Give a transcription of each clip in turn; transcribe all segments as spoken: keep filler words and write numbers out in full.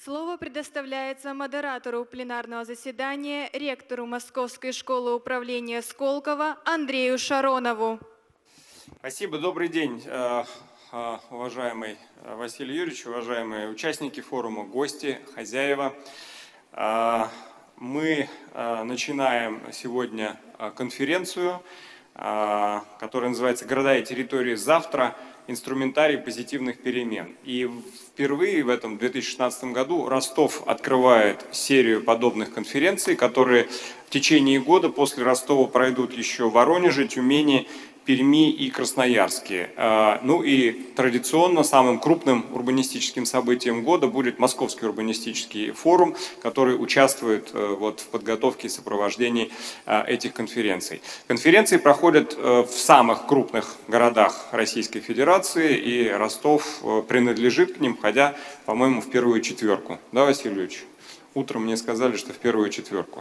Слово предоставляется модератору пленарного заседания, ректору Московской школы управления Сколково Андрею Шаронову. Спасибо. Добрый день, уважаемый Василий Юрьевич, уважаемые участники форума, гости, хозяева. Мы начинаем сегодня конференцию, которая называется «Города и территории завтра. Инструментарий позитивных перемен». И впервые в этом две тысячи шестнадцатом году Ростов открывает серию подобных конференций, которые в течение года после Ростова пройдут еще в Воронеже, Тюмени, Перми и Красноярске. Ну и традиционно самым крупным урбанистическим событием года будет Московский урбанистический форум, который участвует вот в подготовке и сопровождении этих конференций. Конференции проходят в самых крупных городах Российской Федерации, и Ростов принадлежит к ним, входя, по-моему, в первую четверку. Да, Василий Юрьевич? Утром мне сказали, что в первую четверку.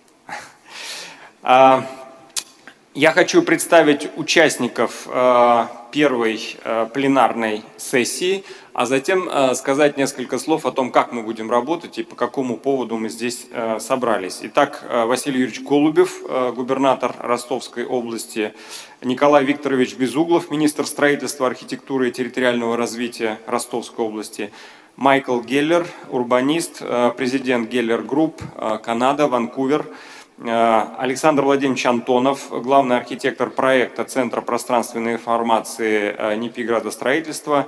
Я хочу представить участников первой пленарной сессии, а затем сказать несколько слов о том, как мы будем работать и по какому поводу мы здесь собрались. Итак, Василий Юрьевич Голубев, губернатор Ростовской области, Николай Викторович Безуглов, министр строительства, архитектуры и территориального развития Ростовской области, Майкл Геллер, урбанист, президент Геллер Групп, Канада, Ванкувер, Александр Владимирович Антонов, главный архитектор проекта Центра пространственной информации НИПИ градостроительства,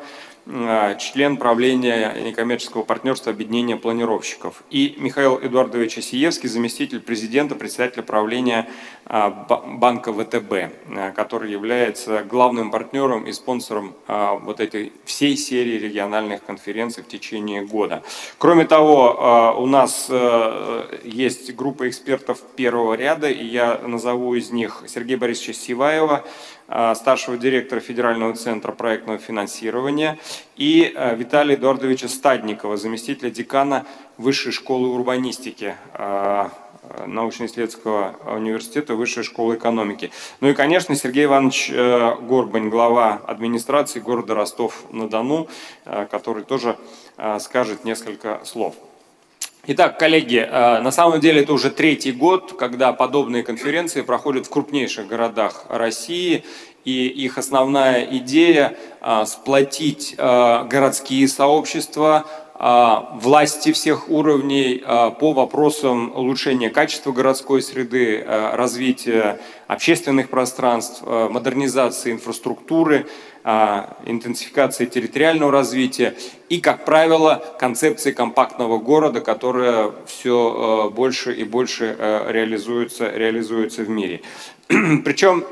член правления некоммерческого партнерства объединения планировщиков. И Михаил Эдуардович Осиевский, заместитель президента, председатель правления банка ВТБ, который является главным партнером и спонсором вот этой всей серии региональных конференций в течение года. Кроме того, у нас есть группа экспертов первого ряда, и я назову из них Сергея Борисовича Сиваева, старшего директора Федерального центра проектного финансирования, и Виталия Эдуардовича Стадникова, заместителя декана Высшей школы урбанистики научно-исследовательского университета Высшей школы экономики. Ну и, конечно, Сергей Иванович Горбань, глава администрации города Ростов-на-Дону, который тоже скажет несколько слов. Итак, коллеги, на самом деле это уже третий год, когда подобные конференции проходят в крупнейших городах России, и их основная идея – сплотить городские сообщества, власти всех уровней по вопросам улучшения качества городской среды, развития общественных пространств, модернизации инфраструктуры, интенсификации территориального развития и, как правило, концепции компактного города, которая все больше и больше реализуется, реализуется в мире. Причем,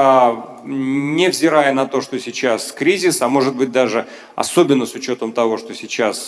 невзирая на то, что сейчас кризис, а может быть даже особенно с учетом того, что сейчас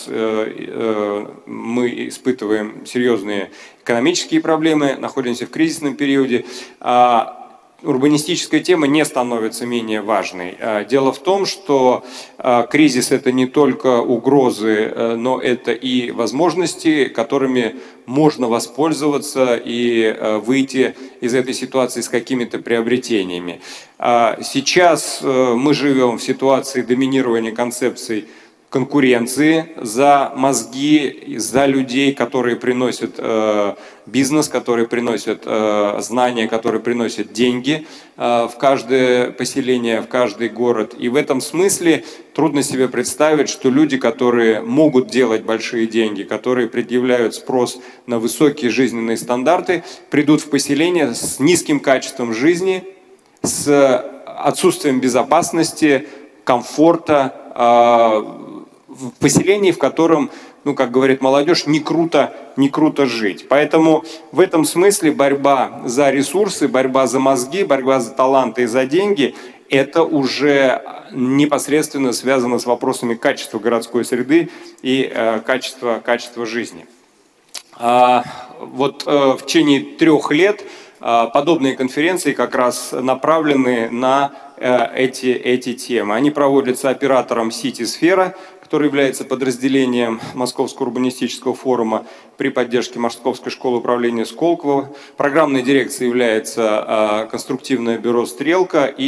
мы испытываем серьезные экономические проблемы, находимся в кризисном периоде, урбанистическая тема не становится менее важной. Дело в том, что кризис – это не только угрозы, но это и возможности, которыми можно воспользоваться и выйти из этой ситуации с какими-то приобретениями. Сейчас мы живем в ситуации доминирования концепций конкуренции за мозги, за людей, которые приносят э, бизнес, которые приносят э, знания, которые приносят деньги э, в каждое поселение, в каждый город. И в этом смысле трудно себе представить, что люди, которые могут делать большие деньги, которые предъявляют спрос на высокие жизненные стандарты, придут в поселение с низким качеством жизни, с отсутствием безопасности, комфорта, э, в поселении, в котором, ну, как говорит молодежь, не круто, не круто жить. Поэтому в этом смысле борьба за ресурсы, борьба за мозги, борьба за таланты и за деньги – это уже непосредственно связано с вопросами качества городской среды и э, качества, качества жизни. А, вот э, в течение трех лет э, подобные конференции как раз направлены на э, эти, эти темы. Они проводятся оператором «Сити-сфера», который является подразделением Московского урбанистического форума при поддержке Московской школы управления Сколково. Программной дирекцией является конструктивное бюро «Стрелка», и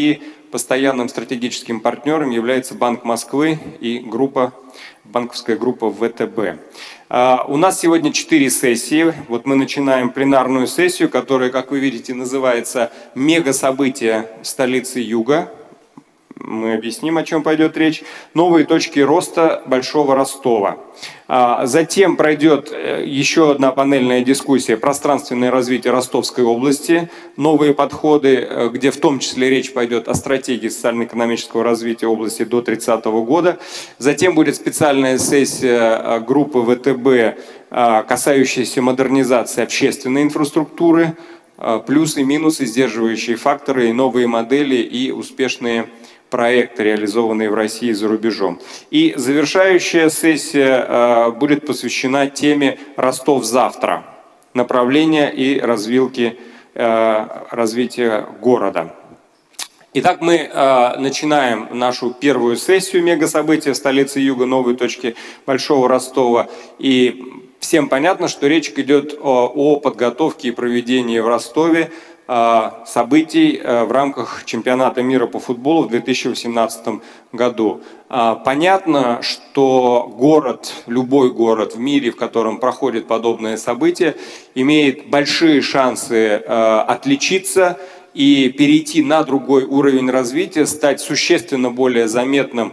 постоянным стратегическим партнером является Банк Москвы и группа, банковская группа вэ тэ бэ. У нас сегодня четыре сессии. Вот мы начинаем пленарную сессию, которая, как вы видите, называется «Мега-события столицы Юга». Мы объясним, о чем пойдет речь. Новые точки роста Большого Ростова. Затем пройдет еще одна панельная дискуссия «Пространственное развитие Ростовской области. Новые подходы», где в том числе речь пойдет о стратегии социально-экономического развития области до тридцатого года. Затем будет специальная сессия группы вэ тэ бэ, касающаяся модернизации общественной инфраструктуры, плюсы, минусы, сдерживающие факторы, новые модели и успешные проекты, реализованные в России и за рубежом. И завершающая сессия э, будет посвящена теме «Ростов завтра. Направления и развилки э, развития города». Итак, мы э, начинаем нашу первую сессию мега-события столицы Юга, новые точки Большого Ростова. И всем понятно, что речь идет о, о подготовке и проведении в Ростове событий в рамках чемпионата мира по футболу в две тысячи восемнадцатом году. Понятно, что город, любой город в мире, в котором проходит подобное событие, имеет большие шансы отличиться и перейти на другой уровень развития, стать существенно более заметным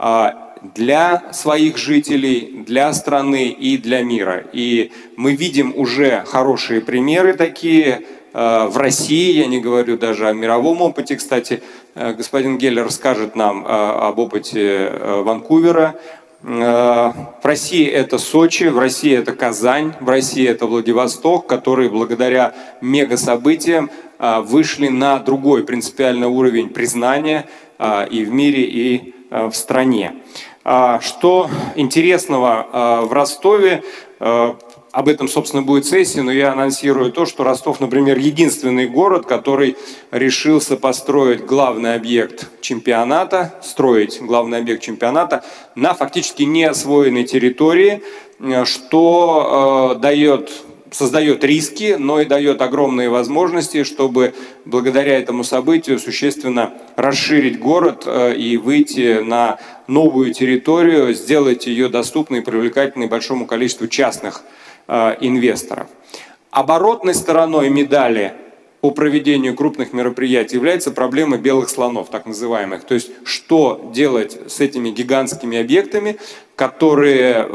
для своих жителей, для страны и для мира. И мы видим уже хорошие примеры такие в России, я не говорю даже о мировом опыте. Кстати, господин Геллер расскажет нам об опыте Ванкувера. В России это Сочи, в России это Казань, в России это Владивосток, которые благодаря мега-событиям вышли на другой принципиальный уровень признания и в мире, и в стране. Что интересного в Ростове, об этом, собственно, будет сессия, но я анонсирую то, что Ростов, например, единственный город, который решился построить главный объект чемпионата, строить главный объект чемпионата на фактически неосвоенной территории, что э, дает, создает риски, но и дает огромные возможности, чтобы благодаря этому событию существенно расширить город э, и выйти на новую территорию, сделать ее доступной и привлекательной большому количеству частных инвесторов. Оборотной стороной медали по проведению крупных мероприятий является проблема белых слонов, так называемых. То есть, что делать с этими гигантскими объектами, которые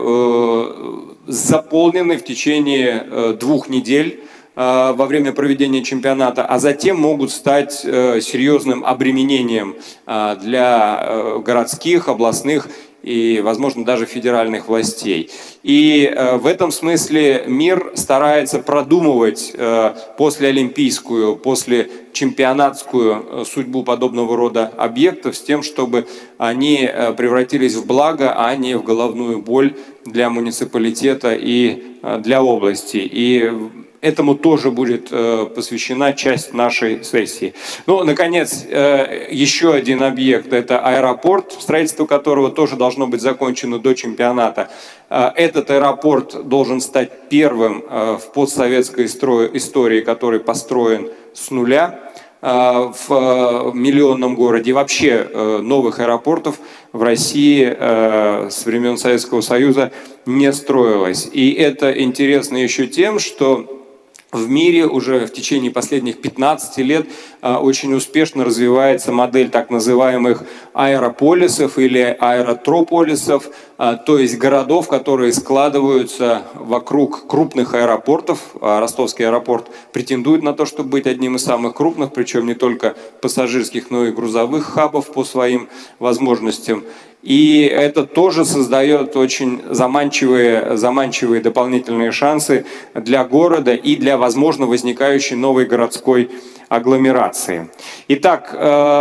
э, заполнены в течение э, двух недель э, во время проведения чемпионата, а затем могут стать э, серьезным обременением э, для э, городских, областных и, возможно, даже федеральных властей. И э, в этом смысле мир старается продумывать э, послеолимпийскую, после чемпионатскую э, судьбу подобного рода объектов с тем, чтобы они э, превратились в благо, а не в головную боль для муниципалитета и э, для области. И этому тоже будет э, посвящена часть нашей сессии. Ну, наконец, э, еще один объект – это аэропорт, строительство которого тоже должно быть закончено до чемпионата. Э, этот аэропорт должен стать первым э, в постсоветской истории, который построен с нуля э, в э, миллионном городе. И вообще э, новых аэропортов в России э, с времен Советского Союза не строилось. И это интересно еще тем, что в мире уже в течение последних пятнадцати лет а, очень успешно развивается модель так называемых аэрополисов или аэротрополисов, а, то есть городов, которые складываются вокруг крупных аэропортов. А Ростовский аэропорт претендует на то, чтобы быть одним из самых крупных, причем не только пассажирских, но и грузовых хабов по своим возможностям. И это тоже создает очень заманчивые, заманчивые дополнительные шансы для города и для, возможно, возникающей новой городской агломерации. Итак,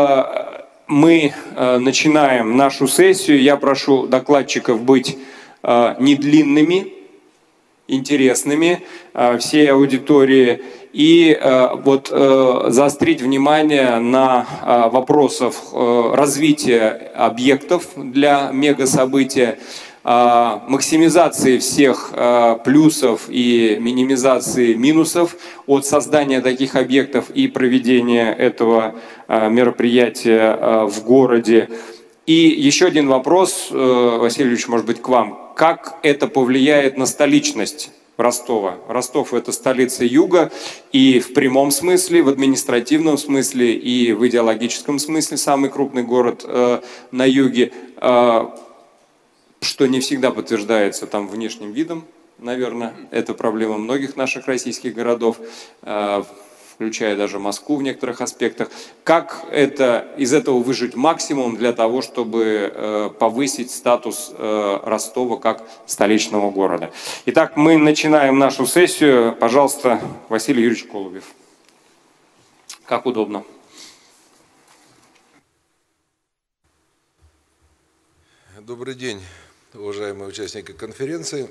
мы начинаем нашу сессию. Я прошу докладчиков быть недлинными, интересными всей аудитории. И э, вот э, заострить внимание на э, вопросах э, развития объектов для мегасобытия, максимизации всех плюсов и минимизации минусов от создания таких объектов и проведения этого мероприятия в городе. И еще один вопрос, Василий Юрьевич, может быть, к вам. Как это повлияет на столичность Ростова? Ростов – это столица Юга, и в прямом смысле, в административном смысле, и в идеологическом смысле самый крупный город э, на юге, э, что не всегда подтверждается там внешним видом, наверное. Это проблема многих наших российских городов, э, включая даже Москву в некоторых аспектах. Как это, из этого выжить максимум для того, чтобы э, повысить статус э, Ростова как столичного города? Итак, мы начинаем нашу сессию. Пожалуйста, Василий Юрьевич Колубев. Как удобно. Добрый день, уважаемые участники конференции.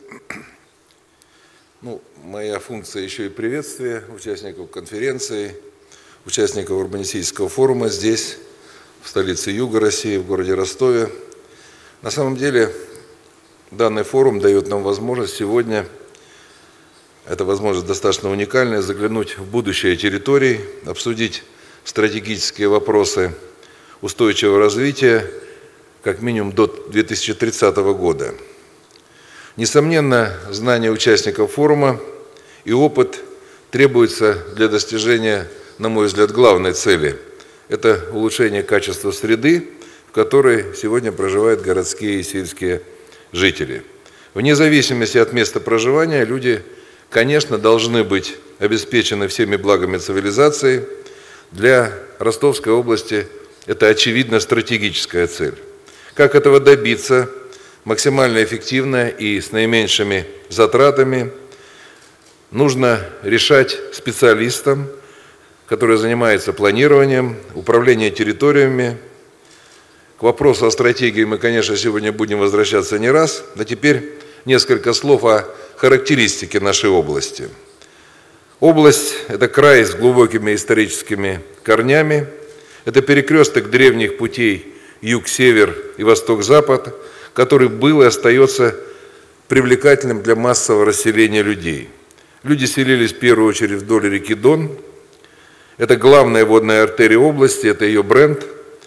Ну, моя функция еще и приветствие участников конференции, участников урбанистического форума здесь, в столице Юга России, в городе Ростове. На самом деле, данный форум дает нам возможность сегодня, эта возможность достаточно уникальная, заглянуть в будущее территорий, обсудить стратегические вопросы устойчивого развития, как минимум до две тысячи тридцатого года. Несомненно, знания участников форума и опыт требуются для достижения, на мой взгляд, главной цели. Это улучшение качества среды, в которой сегодня проживают городские и сельские жители. Вне зависимости от места проживания люди, конечно, должны быть обеспечены всеми благами цивилизации. Для Ростовской области это, очевидно, стратегическая цель. Как этого добиться? Максимально эффективно и с наименьшими затратами нужно решать специалистам, которые занимаются планированием, управлением территориями. К вопросу о стратегии мы, конечно, сегодня будем возвращаться не раз, но теперь несколько слов о характеристике нашей области. Область – это край с глубокими историческими корнями, это перекресток древних путей юг-север и восток-запад, который был и остается привлекательным для массового расселения людей. Люди селились в первую очередь вдоль реки Дон. Это главная водная артерия области, это ее бренд.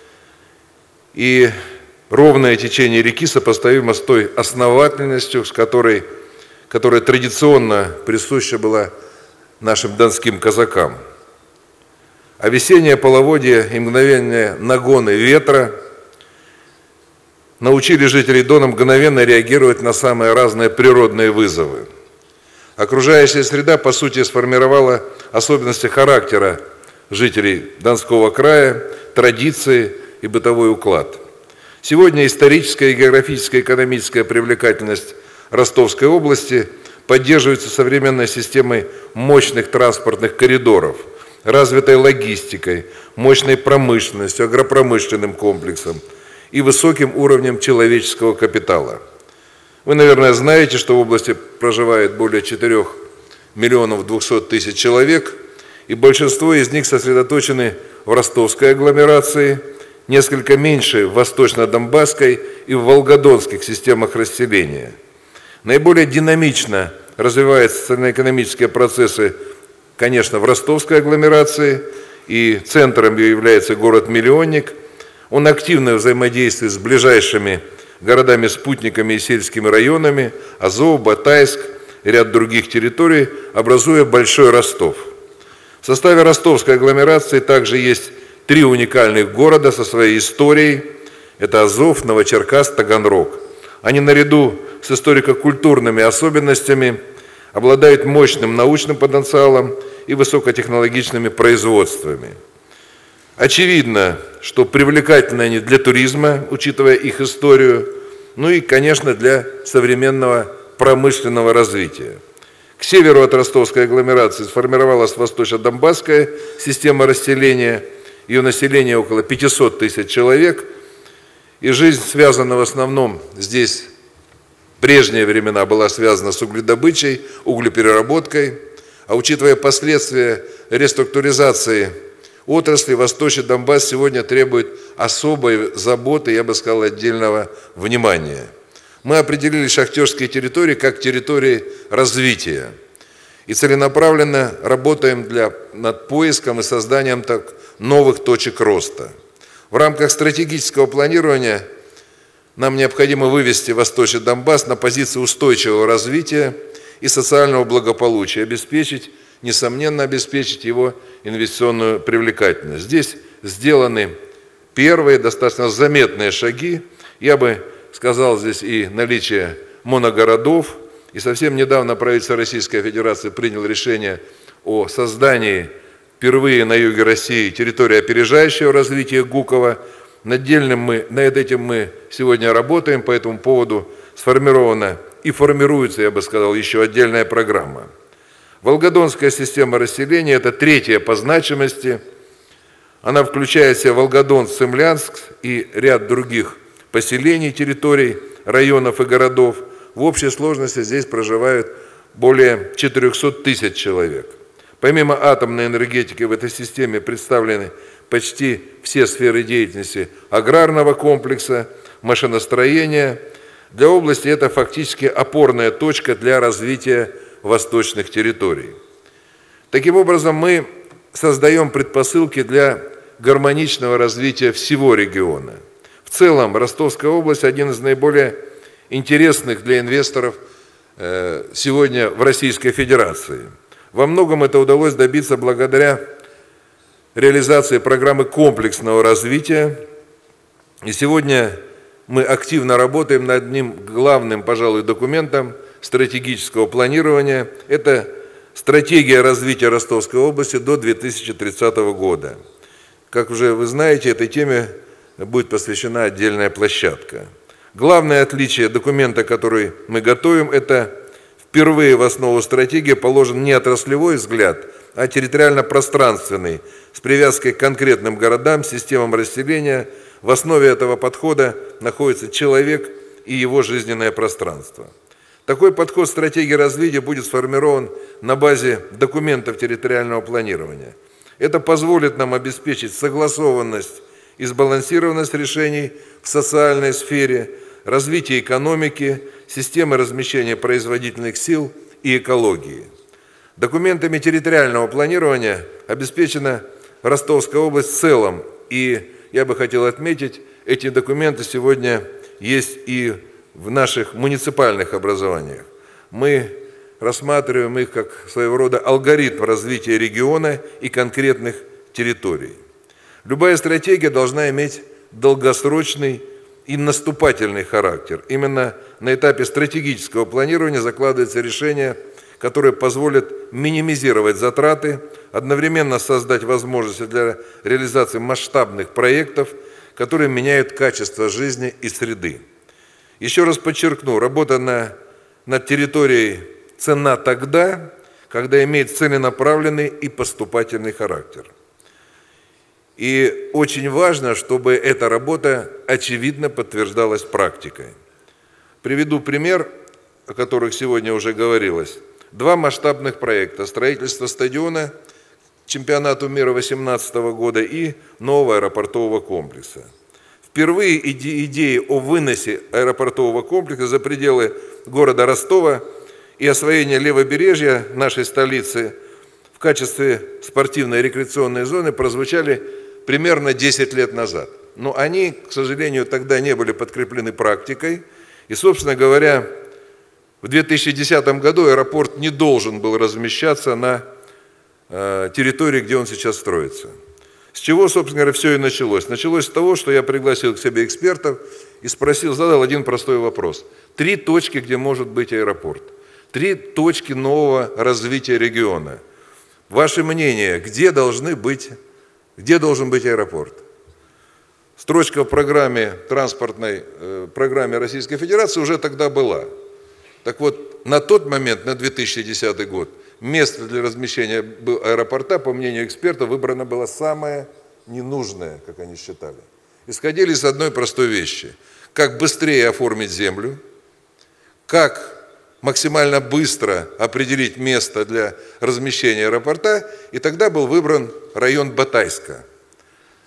И ровное течение реки сопоставимо с той основательностью, с которой, которая традиционно присуща была нашим донским казакам. А весеннее половодье и мгновенные нагоны ветра научили жителей Дона мгновенно реагировать на самые разные природные вызовы. Окружающая среда, по сути, сформировала особенности характера жителей Донского края, традиции и бытовой уклад. Сегодня историческая, географическая, экономическая привлекательность Ростовской области поддерживается современной системой мощных транспортных коридоров, развитой логистикой, мощной промышленностью, агропромышленным комплексом и высоким уровнем человеческого капитала. Вы, наверное, знаете, что в области проживает более четырёх миллионов двухсот тысяч человек, и большинство из них сосредоточены в ростовской агломерации, несколько меньше в восточно-донбасской и в волгодонских системах расселения. Наиболее динамично развиваются социально-экономические процессы, конечно, в ростовской агломерации, и центром ее является город-миллионник. Он активно взаимодействует с ближайшими городами-спутниками и сельскими районами, Азов, Батайск и ряд других территорий, образуя Большой Ростов. В составе ростовской агломерации также есть три уникальных города со своей историей. Это Азов, Новочеркасск, Таганрог. Они наряду с историко-культурными особенностями обладают мощным научным потенциалом и высокотехнологичными производствами. Очевидно, что привлекательны они для туризма, учитывая их историю, ну и, конечно, для современного промышленного развития. К северу от ростовской агломерации сформировалась восточно-донбасская система расселения, ее население около пятисот тысяч человек, и жизнь связана в основном здесь, в прежние времена была связана с угледобычей, углепереработкой, а учитывая последствия реструктуризации отрасли, Восточный Донбасс сегодня требует особой заботы, я бы сказал, отдельного внимания. Мы определили шахтерские территории как территории развития и целенаправленно работаем для, над поиском и созданием так, новых точек роста. В рамках стратегического планирования нам необходимо вывести Восточный Донбасс на позицию устойчивого развития и социального благополучия, обеспечить, несомненно, обеспечить его инвестиционную привлекательность. Здесь сделаны первые достаточно заметные шаги. Я бы сказал, здесь и наличие моногородов. И совсем недавно правительство Российской Федерации приняло решение о создании впервые на юге России территории опережающего развития Гукова. Над мы, над этим мы сегодня работаем, по этому поводу сформирована и формируется, я бы сказал, еще отдельная программа. Волгодонская система расселения – это третья по значимости. Она включает в себя Волгодон, Цимлянск и ряд других поселений, территорий, районов и городов. В общей сложности здесь проживают более четырехсот тысяч человек. Помимо атомной энергетики в этой системе представлены почти все сферы деятельности аграрного комплекса, машиностроения. Для области это фактически опорная точка для развития восточных территорий. Таким образом, мы создаем предпосылки для гармоничного развития всего региона. В целом, Ростовская область – один из наиболее интересных для инвесторов сегодня в Российской Федерации. Во многом это удалось добиться благодаря реализации программы комплексного развития. И сегодня мы активно работаем над одним главным, пожалуй, документом стратегического планирования. Это стратегия развития Ростовской области до две тысячи тридцатого года. Как уже вы знаете, этой теме будет посвящена отдельная площадка. Главное отличие документа, который мы готовим, это впервые в основу стратегии положен не отраслевой взгляд, а территориально-пространственный, с привязкой к конкретным городам, системам расселения. В основе этого подхода находится человек и его жизненное пространство. Такой подход стратегии развития будет сформирован на базе документов территориального планирования. Это позволит нам обеспечить согласованность и сбалансированность решений в социальной сфере, развитие экономики, системы размещения производительных сил и экологии. Документами территориального планирования обеспечена Ростовская область в целом. И я бы хотел отметить, эти документы сегодня есть и в наших муниципальных образованиях. Мы рассматриваем их как своего рода алгоритм развития региона и конкретных территорий. Любая стратегия должна иметь долгосрочный и наступательный характер. Именно на этапе стратегического планирования закладывается решение, которое позволит минимизировать затраты, одновременно создать возможности для реализации масштабных проектов, которые меняют качество жизни и среды. Еще раз подчеркну, работа на, над территорией ценна тогда, когда имеет целенаправленный и поступательный характер. И очень важно, чтобы эта работа очевидно подтверждалась практикой. Приведу пример, о которых сегодня уже говорилось. Два масштабных проекта – строительство стадиона к чемпионату мира две тысячи восемнадцатого года и нового аэропортового комплекса. Впервые иде- идеи о выносе аэропортового комплекса за пределы города Ростова и освоение левобережья нашей столицы в качестве спортивной и рекреационной зоны прозвучали примерно десять лет назад. Но они, к сожалению, тогда не были подкреплены практикой. И, собственно говоря, в две тысячи десятом году аэропорт не должен был размещаться на э, территории, где он сейчас строится. С чего, собственно говоря, все и началось? Началось с того, что я пригласил к себе экспертов и спросил, задал один простой вопрос. Три точки, где может быть аэропорт. Три точки нового развития региона. Ваше мнение, где должны быть, где должен быть аэропорт? Строчка в программе, транспортной э, программе Российской Федерации уже тогда была. Так вот, на тот момент, на две тысячи десятый год, место для размещения аэропорта, по мнению экспертов, выбрано было самое ненужное, как они считали. Исходили из одной простой вещи. Как быстрее оформить землю, как максимально быстро определить место для размещения аэропорта, и тогда был выбран район Батайска.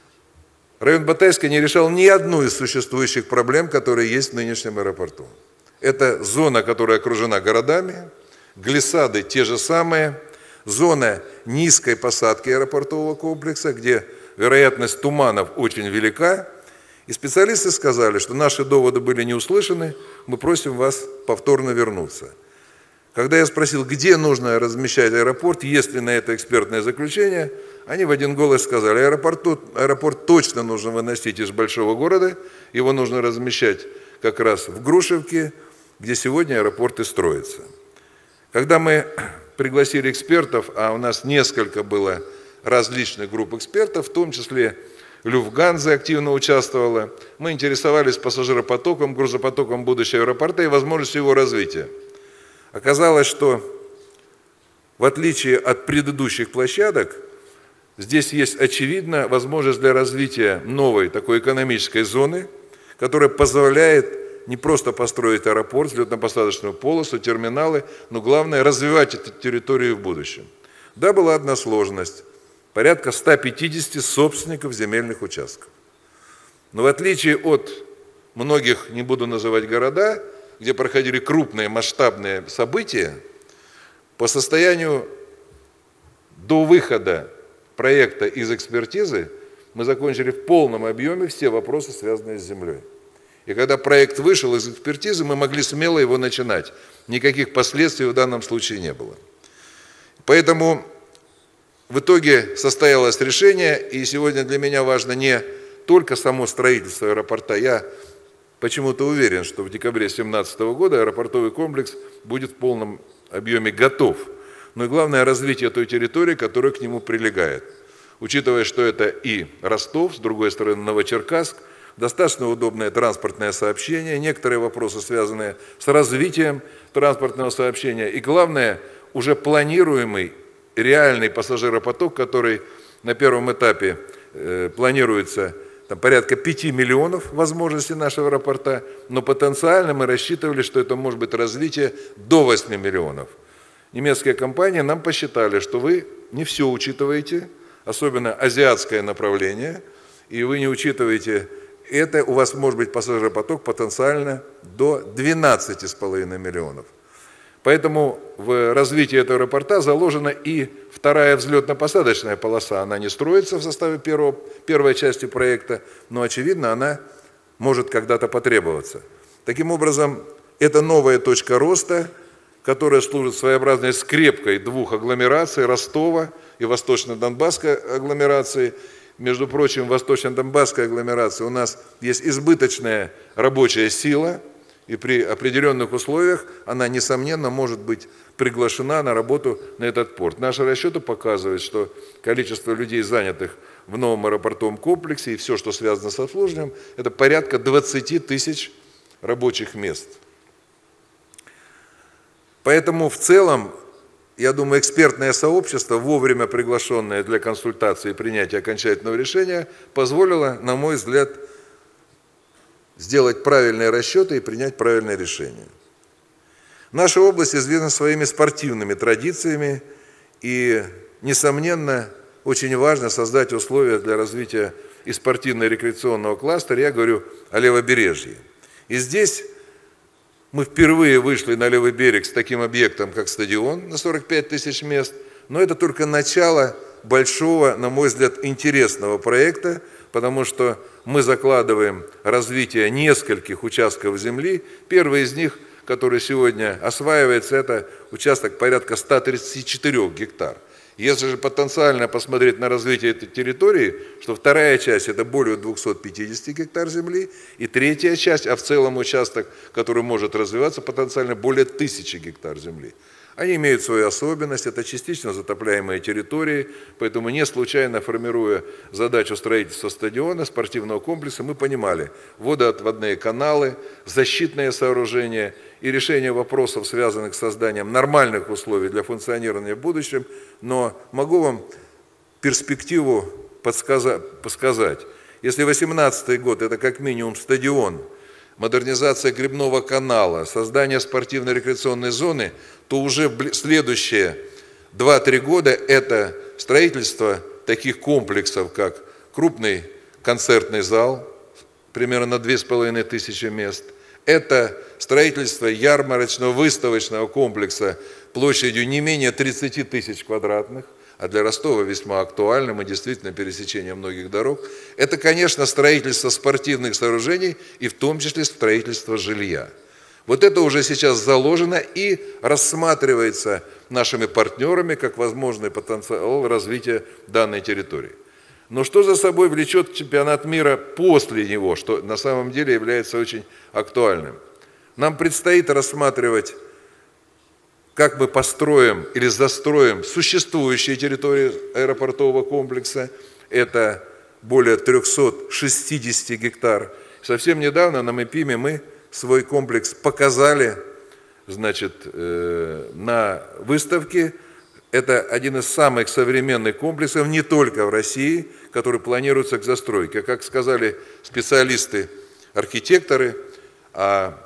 Район Батайска не решал ни одну из существующих проблем, которые есть в нынешнем аэропорту. Это зона, которая окружена городами, глиссады те же самые, зона низкой посадки аэропортового комплекса, где вероятность туманов очень велика. И специалисты сказали, что наши доводы были не услышаны, мы просим вас повторно вернуться. Когда я спросил, где нужно размещать аэропорт, есть ли на это экспертное заключение, они в один голос сказали, аэропорт, аэропорт точно нужно выносить из большого города, его нужно размещать как раз в Грушевке, где сегодня аэропорт и строится. Когда мы пригласили экспертов, а у нас несколько было различных групп экспертов, в том числе Люфтганза активно участвовала, мы интересовались пассажиропотоком, грузопотоком будущего аэропорта и возможностью его развития. Оказалось, что в отличие от предыдущих площадок, здесь есть очевидно возможность для развития новой такой экономической зоны, которая позволяет не просто построить аэропорт, взлетно-посадочную полосу, терминалы, но главное развивать эту территорию в будущем. Да, была одна сложность. Порядка ста пятидесяти собственников земельных участков. Но в отличие от многих, не буду называть города, где проходили крупные масштабные события, по состоянию до выхода проекта из экспертизы мы закончили в полном объеме все вопросы, связанные с землей. И когда проект вышел из экспертизы, мы могли смело его начинать. Никаких последствий в данном случае не было. Поэтому в итоге состоялось решение, и сегодня для меня важно не только само строительство аэропорта. Я почему-то уверен, что в декабре две тысячи семнадцатого года аэропортовый комплекс будет в полном объеме готов. Но и главное развитие той территории, которая к нему прилегает. Учитывая, что это и Ростов, с другой стороны Новочеркасск, достаточно удобное транспортное сообщение, некоторые вопросы, связанные с развитием транспортного сообщения, и главное, уже планируемый реальный пассажиропоток, который на первом этапе э, планируется там, порядка пяти миллионов возможностей нашего аэропорта, но потенциально мы рассчитывали, что это может быть развитие до восьми миллионов. Немецкие компании нам посчитали, что вы не все учитываете, особенно азиатское направление, и вы не учитываете это, у вас может быть пассажиропоток потенциально до двенадцати с половиной миллионов. Поэтому в развитии этого аэропорта заложена и вторая взлетно-посадочная полоса. Она не строится в составе первого, первой части проекта, но, очевидно, она может когда-то потребоваться. Таким образом, это новая точка роста, которая служит своеобразной скрепкой двух агломераций, Ростова и Восточно-Донбасской агломерации. Между прочим, в Восточно-Донбасской агломерации у нас есть избыточная рабочая сила, и при определенных условиях она, несомненно, может быть приглашена на работу на этот порт. Наши расчеты показывают, что количество людей, занятых в новом аэропортовом комплексе, и все, что связано с обслуживанием, это порядка двадцати тысяч рабочих мест. Поэтому в целом, я думаю, экспертное сообщество, вовремя приглашенное для консультации и принятия окончательного решения, позволило, на мой взгляд, сделать правильные расчеты и принять правильное решение. Наша область известна своими спортивными традициями, и, несомненно, очень важно создать условия для развития и спортивно-рекреационного кластера, я говорю о левобережье. И здесь мы впервые вышли на левый берег с таким объектом, как стадион на сорок пять тысяч мест, но это только начало большого, на мой взгляд, интересного проекта, потому что мы закладываем развитие нескольких участков земли. Первый из них, который сегодня осваивается, это участок порядка ста тридцати четырёх гектар. Если же потенциально посмотреть на развитие этой территории, что вторая часть – это более двухсот пятидесяти гектар земли, и третья часть, а в целом участок, который может развиваться, потенциально более тысячи гектар земли. Они имеют свою особенность, это частично затопляемые территории, поэтому не случайно, формируя задачу строительства стадиона, спортивного комплекса, мы понимали водоотводные каналы, защитные сооружения и решение вопросов, связанных с созданием нормальных условий для функционирования в будущем, но могу вам перспективу подсказать. Если две тысячи восемнадцатый год – это как минимум стадион, модернизация гребного канала, создание спортивно-рекреационной зоны, то уже в следующие два-три года это строительство таких комплексов, как крупный концертный зал, примерно на две с половиной тысячи мест, Это строительство ярмарочного выставочного комплекса площадью не менее тридцати тысяч квадратных, а для Ростова весьма актуальным и действительно пересечение многих дорог. Это, конечно, строительство спортивных сооружений и в том числе строительство жилья. Вот это уже сейчас заложено и рассматривается нашими партнерами как возможный потенциал развития данной территории. Но что за собой влечет чемпионат мира после него, что на самом деле является очень актуальным? Нам предстоит рассматривать, как мы построим или застроим существующие территории аэропортового комплекса. Это более трёхсот шестидесяти гектар. Совсем недавно на МЭПИМе мы свой комплекс показали, значит, на выставке. Это один из самых современных комплексов не только в России, который планируется к застройке. Как сказали специалисты, архитекторы, а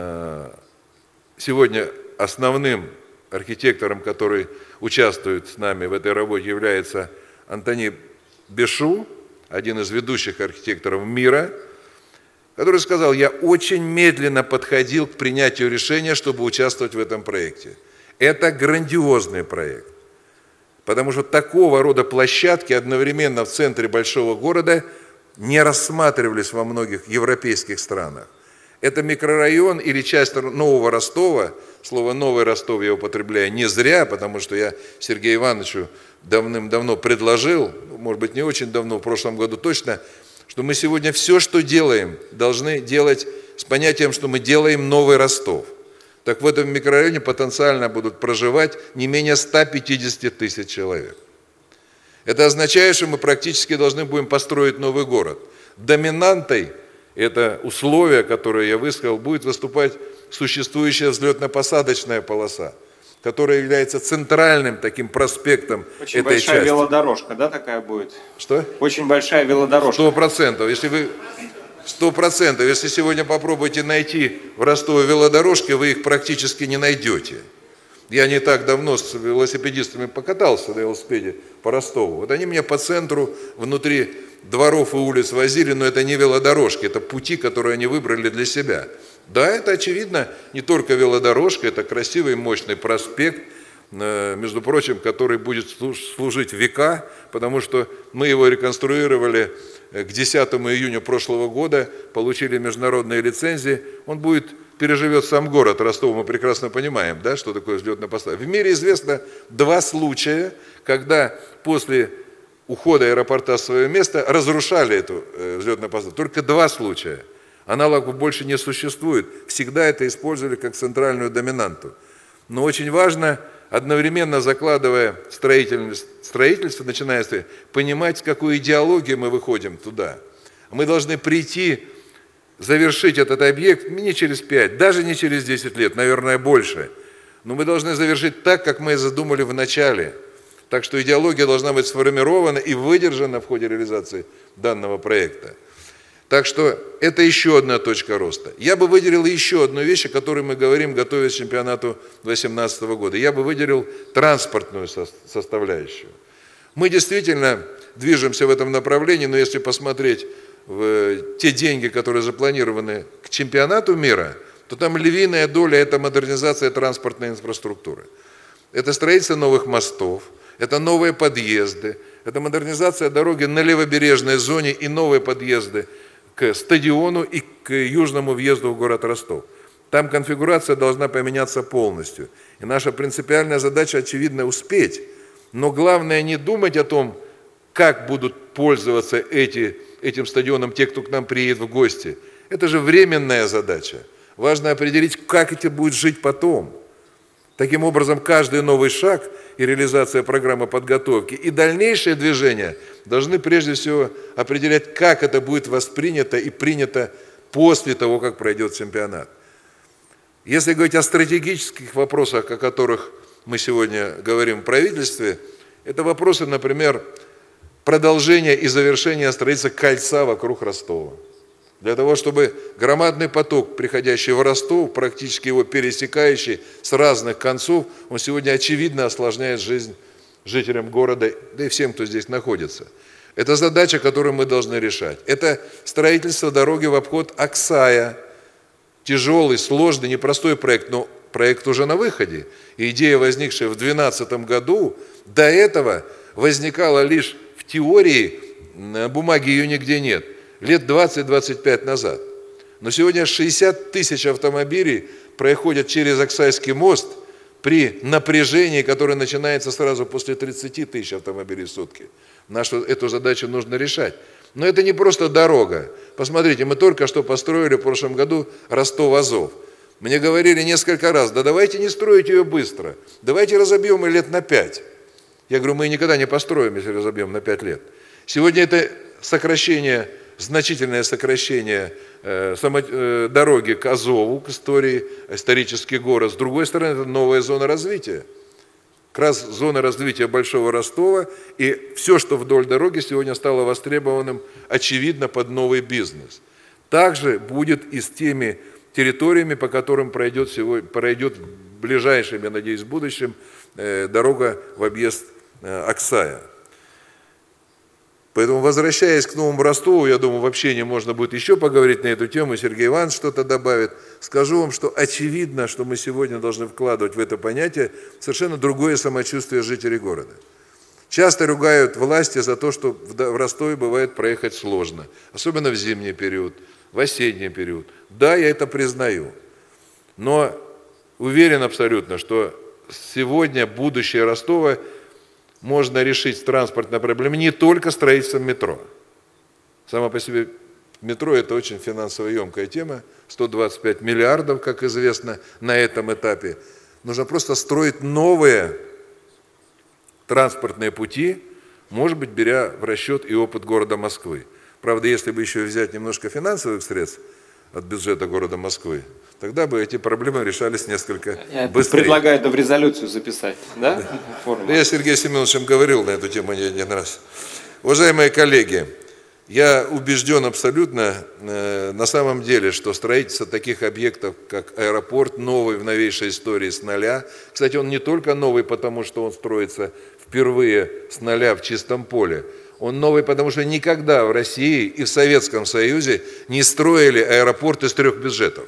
сегодня основным архитектором, который участвует с нами в этой работе, является Антони Бешу, один из ведущих архитекторов мира, который сказал: я очень медленно подходил к принятию решения, чтобы участвовать в этом проекте. Это грандиозный проект, потому что такого рода площадки одновременно в центре большого города не рассматривались во многих европейских странах. Это микрорайон или часть Нового Ростова. Слово «Новый Ростов» я употребляю не зря, потому что я Сергею Ивановичу давным-давно предложил, может быть, не очень давно, в прошлом году точно, что мы сегодня все, что делаем, должны делать с понятием, что мы делаем Новый Ростов. Так в этом микрорайоне потенциально будут проживать не менее ста пятидесяти тысяч человек. Это означает, что мы практически должны будем построить новый город. Доминантой, это условие, которое я высказал, будет выступать существующая взлетно-посадочная полоса, которая является центральным таким проспектом Очень этой большая части. велодорожка, да, такая будет? Что? Очень большая велодорожка. Сто процентов. Если вы сто процентов, если сегодня попробуете найти в Ростове велодорожки, вы их практически не найдете. Я не так давно с велосипедистами покатался на велосипеде по Ростову. Вот они меня по центру, внутри дворов и улиц возили, но это не велодорожки, это пути, которые они выбрали для себя. Да, это очевидно не только велодорожка, это красивый мощный проспект, между прочим, который будет служить века, потому что мы его реконструировали к десятому июня прошлого года, получили международные лицензии, он будет, переживет сам город Ростов, мы прекрасно понимаем, да, что такое взлетно-посадочная. В мире известно два случая, когда после ухода аэропорта с своего места разрушали эту взлетно-посадочную. Только два случая. Аналогов больше не существует. Всегда это использовали как центральную доминанту. Но очень важно, одновременно закладывая строительство, строительство начиная с понимать, с какой идеологией мы выходим туда. Мы должны прийти, завершить этот объект не через пять, даже не через десять лет, наверное, больше. Но мы должны завершить так, как мы и задумали в начале. Так что идеология должна быть сформирована и выдержана в ходе реализации данного проекта. Так что это еще одна точка роста. Я бы выделил еще одну вещь, о которой мы говорим, готовясь к чемпионату две тысячи восемнадцатого года. Я бы выделил транспортную составляющую. Мы действительно движемся в этом направлении, но если посмотреть в те деньги, которые запланированы к чемпионату мира, то там львиная доля – это модернизация транспортной инфраструктуры. Это строительство новых мостов, это новые подъезды, это модернизация дороги на левобережной зоне и новые подъезды к стадиону и к южному въезду в город Ростов. Там конфигурация должна поменяться полностью. И наша принципиальная задача, очевидно, успеть. Но главное не думать о том, как будут пользоваться эти, этим стадионом те, кто к нам приедет в гости. Это же временная задача. Важно определить, как это будет жить потом. Таким образом, каждый новый шаг и реализация программы подготовки и дальнейшее движение должны прежде всего определять, как это будет воспринято и принято после того, как пройдет чемпионат. Если говорить о стратегических вопросах, о которых мы сегодня говорим в правительстве, это вопросы, например, продолжения и завершения строительства кольца вокруг Ростова. Для того, чтобы громадный поток, приходящий в Ростов, практически его пересекающий с разных концов, он сегодня очевидно осложняет жизнь жителям города, да и всем, кто здесь находится. Это задача, которую мы должны решать. Это строительство дороги в обход Аксая, тяжелый, сложный, непростой проект, но проект уже на выходе. И идея, возникшая в две тысячи двенадцатом году, до этого возникала лишь в теории, на бумаге ее нигде нет, лет двадцать-двадцать пять назад. Но сегодня шестьдесят тысяч автомобилей проходят через Аксайский мост при напряжении, которое начинается сразу после тридцати тысяч автомобилей в сутки. Нашу эту задачу нужно решать. Но это не просто дорога. Посмотрите, мы только что построили в прошлом году Ростов-Азов. Мне говорили несколько раз, да давайте не строить ее быстро, давайте разобьем ее лет на пять. Я говорю, мы никогда не построим, если разобьем на пять лет. Сегодня это сокращение, значительное сокращение э, само, э, дороги к Азову, к истории, исторический город. С другой стороны, это новая зона развития. Как раз зона развития Большого Ростова, и все, что вдоль дороги сегодня стало востребованным, очевидно, под новый бизнес. Также будет и с теми территориями, по которым пройдет, сегодня, пройдет в ближайшем, я надеюсь, в будущем, э, дорога в объезд э, Аксая. Поэтому, возвращаясь к Новому Ростову, я думаю, в общении можно будет еще поговорить на эту тему, Сергей Иванович что-то добавит. Скажу вам, что очевидно, что мы сегодня должны вкладывать в это понятие совершенно другое самочувствие жителей города. Часто ругают власти за то, что в Ростове бывает проехать сложно, особенно в зимний период, в осенний период. Да, я это признаю, но уверен абсолютно, что сегодня будущее Ростова можно решить транспортные проблемы не только строительством метро. Само по себе метро – это очень финансово емкая тема, сто двадцать пять миллиардов, как известно, на этом этапе. Нужно просто строить новые транспортные пути, может быть, беря в расчет и опыт города Москвы. Правда, если бы еще взять немножко финансовых средств от бюджета города Москвы, тогда бы эти проблемы решались несколько Я быстрее. Предлагаю это в резолюцию записать, да? Да. Я с Сергеем Семеновичем говорил на эту тему не один раз. Уважаемые коллеги, я убежден абсолютно, э, на самом деле, что строительство таких объектов, как аэропорт, новый в новейшей истории с нуля. Кстати, он не только новый, потому что он строится впервые с нуля в чистом поле. Он новый, потому что никогда в России и в Советском Союзе не строили аэропорт из трех бюджетов.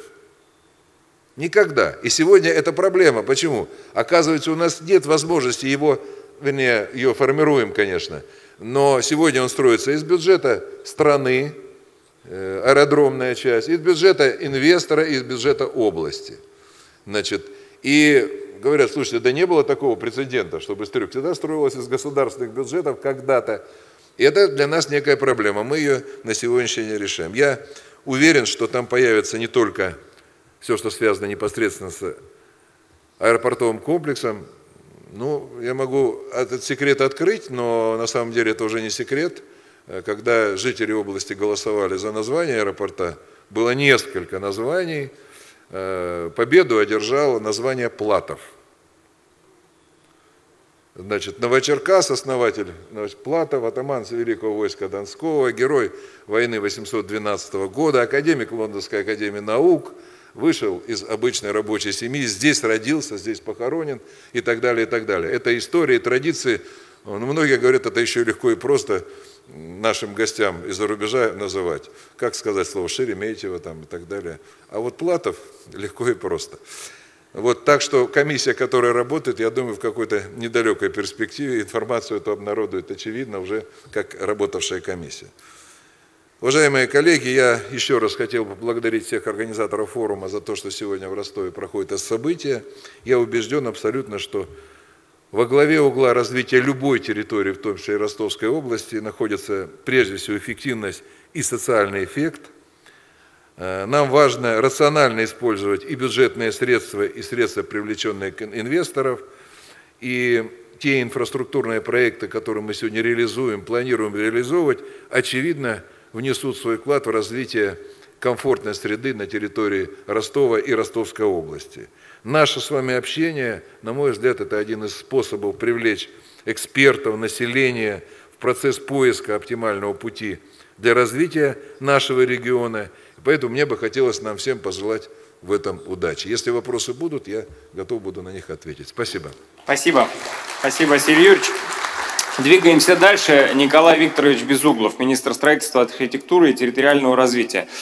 Никогда. И сегодня это проблема. Почему? Оказывается, у нас нет возможности его, вернее, ее формируем, конечно, но сегодня он строится из бюджета страны, аэродромная часть, из бюджета инвестора, из бюджета области. Значит, и говорят, слушайте, да не было такого прецедента, чтобы из трех, всегда строилось из государственных бюджетов когда-то. И это для нас некая проблема, мы ее на сегодняшний день решаем. Я уверен, что там появится не только все, что связано непосредственно с аэропортовым комплексом. Ну, я могу этот секрет открыть, но на самом деле это уже не секрет. Когда жители области голосовали за название аэропорта, было несколько названий. Победу одержало название Платов. Значит, Новочеркас, основатель Платов, атаман Великого войска Донского, герой войны восемьсот двенадцатого года, академик Лондонской академии наук, вышел из обычной рабочей семьи, здесь родился, здесь похоронен и так далее, и так далее. Это история и традиции, ну, многие говорят, это еще легко и просто нашим гостям из-за рубежа называть. Как сказать слово Шереметьево там и так далее. А вот Платов легко и просто. Вот, так что комиссия, которая работает, я думаю, в какой-то недалекой перспективе информацию эту обнародует, очевидно, уже как работавшая комиссия. Уважаемые коллеги, я еще раз хотел бы поблагодарить всех организаторов форума за то, что сегодня в Ростове проходит это событие. Я убежден абсолютно, что во главе угла развития любой территории, в том числе и Ростовской области, находится прежде всего эффективность и социальный эффект. Нам важно рационально использовать и бюджетные средства, и средства, привлеченные инвесторов, и те инфраструктурные проекты, которые мы сегодня реализуем, планируем реализовывать, очевидно, внесут свой вклад в развитие комфортной среды на территории Ростова и Ростовской области. Наше с вами общение, на мой взгляд, это один из способов привлечь экспертов, население в процесс поиска оптимального пути для развития нашего региона. Поэтому мне бы хотелось нам всем пожелать в этом удачи. Если вопросы будут, я готов буду на них ответить. Спасибо. Спасибо. Спасибо, Василий Юрьевич. Двигаемся дальше. Николай Викторович Безуглов, министр строительства, архитектуры и территориального развития.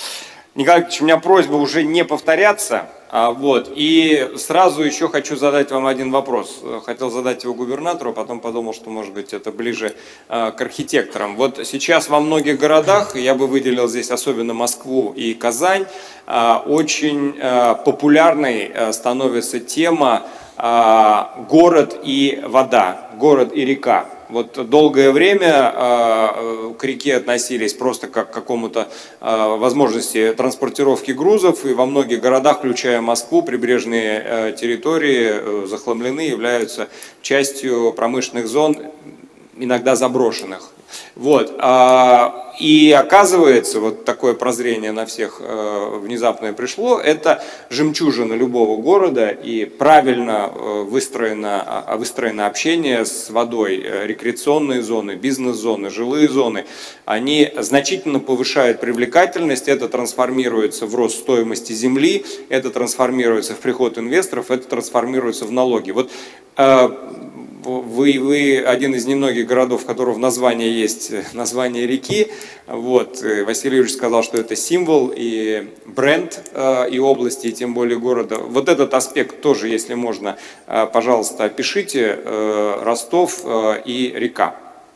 Николай Ильич, у меня просьба уже не повторяться. А, вот, и сразу еще хочу задать вам один вопрос. Хотел задать его губернатору, потом подумал, что, может быть, это ближе а, к архитекторам. Вот сейчас во многих городах, я бы выделил здесь особенно Москву и Казань, а, очень а, популярной а, становится тема а, город и вода, город и река. Вот долгое время э, к реке относились просто как к какому-то э, возможности транспортировки грузов, и во многих городах, включая Москву, прибрежные э, территории э, захламлены, являются частью промышленных зон, иногда заброшенных. Вот. А, и оказывается, вот такое прозрение на всех э, внезапное пришло, это жемчужина любого города, и правильно э, выстроено, э, выстроено общение с водой. Э, рекреационные зоны, бизнес-зоны, жилые зоны, они значительно повышают привлекательность, это трансформируется в рост стоимости земли, это трансформируется в приход инвесторов, это трансформируется в налоги. Вот, э, Вы, вы один из немногих городов, в котором в названии есть название реки. Вот. Василий Юрьевич сказал, что это символ и бренд э, и области, и тем более города. Вот этот аспект тоже, если можно, э, пожалуйста, опишите. Э, Ростов э, и река.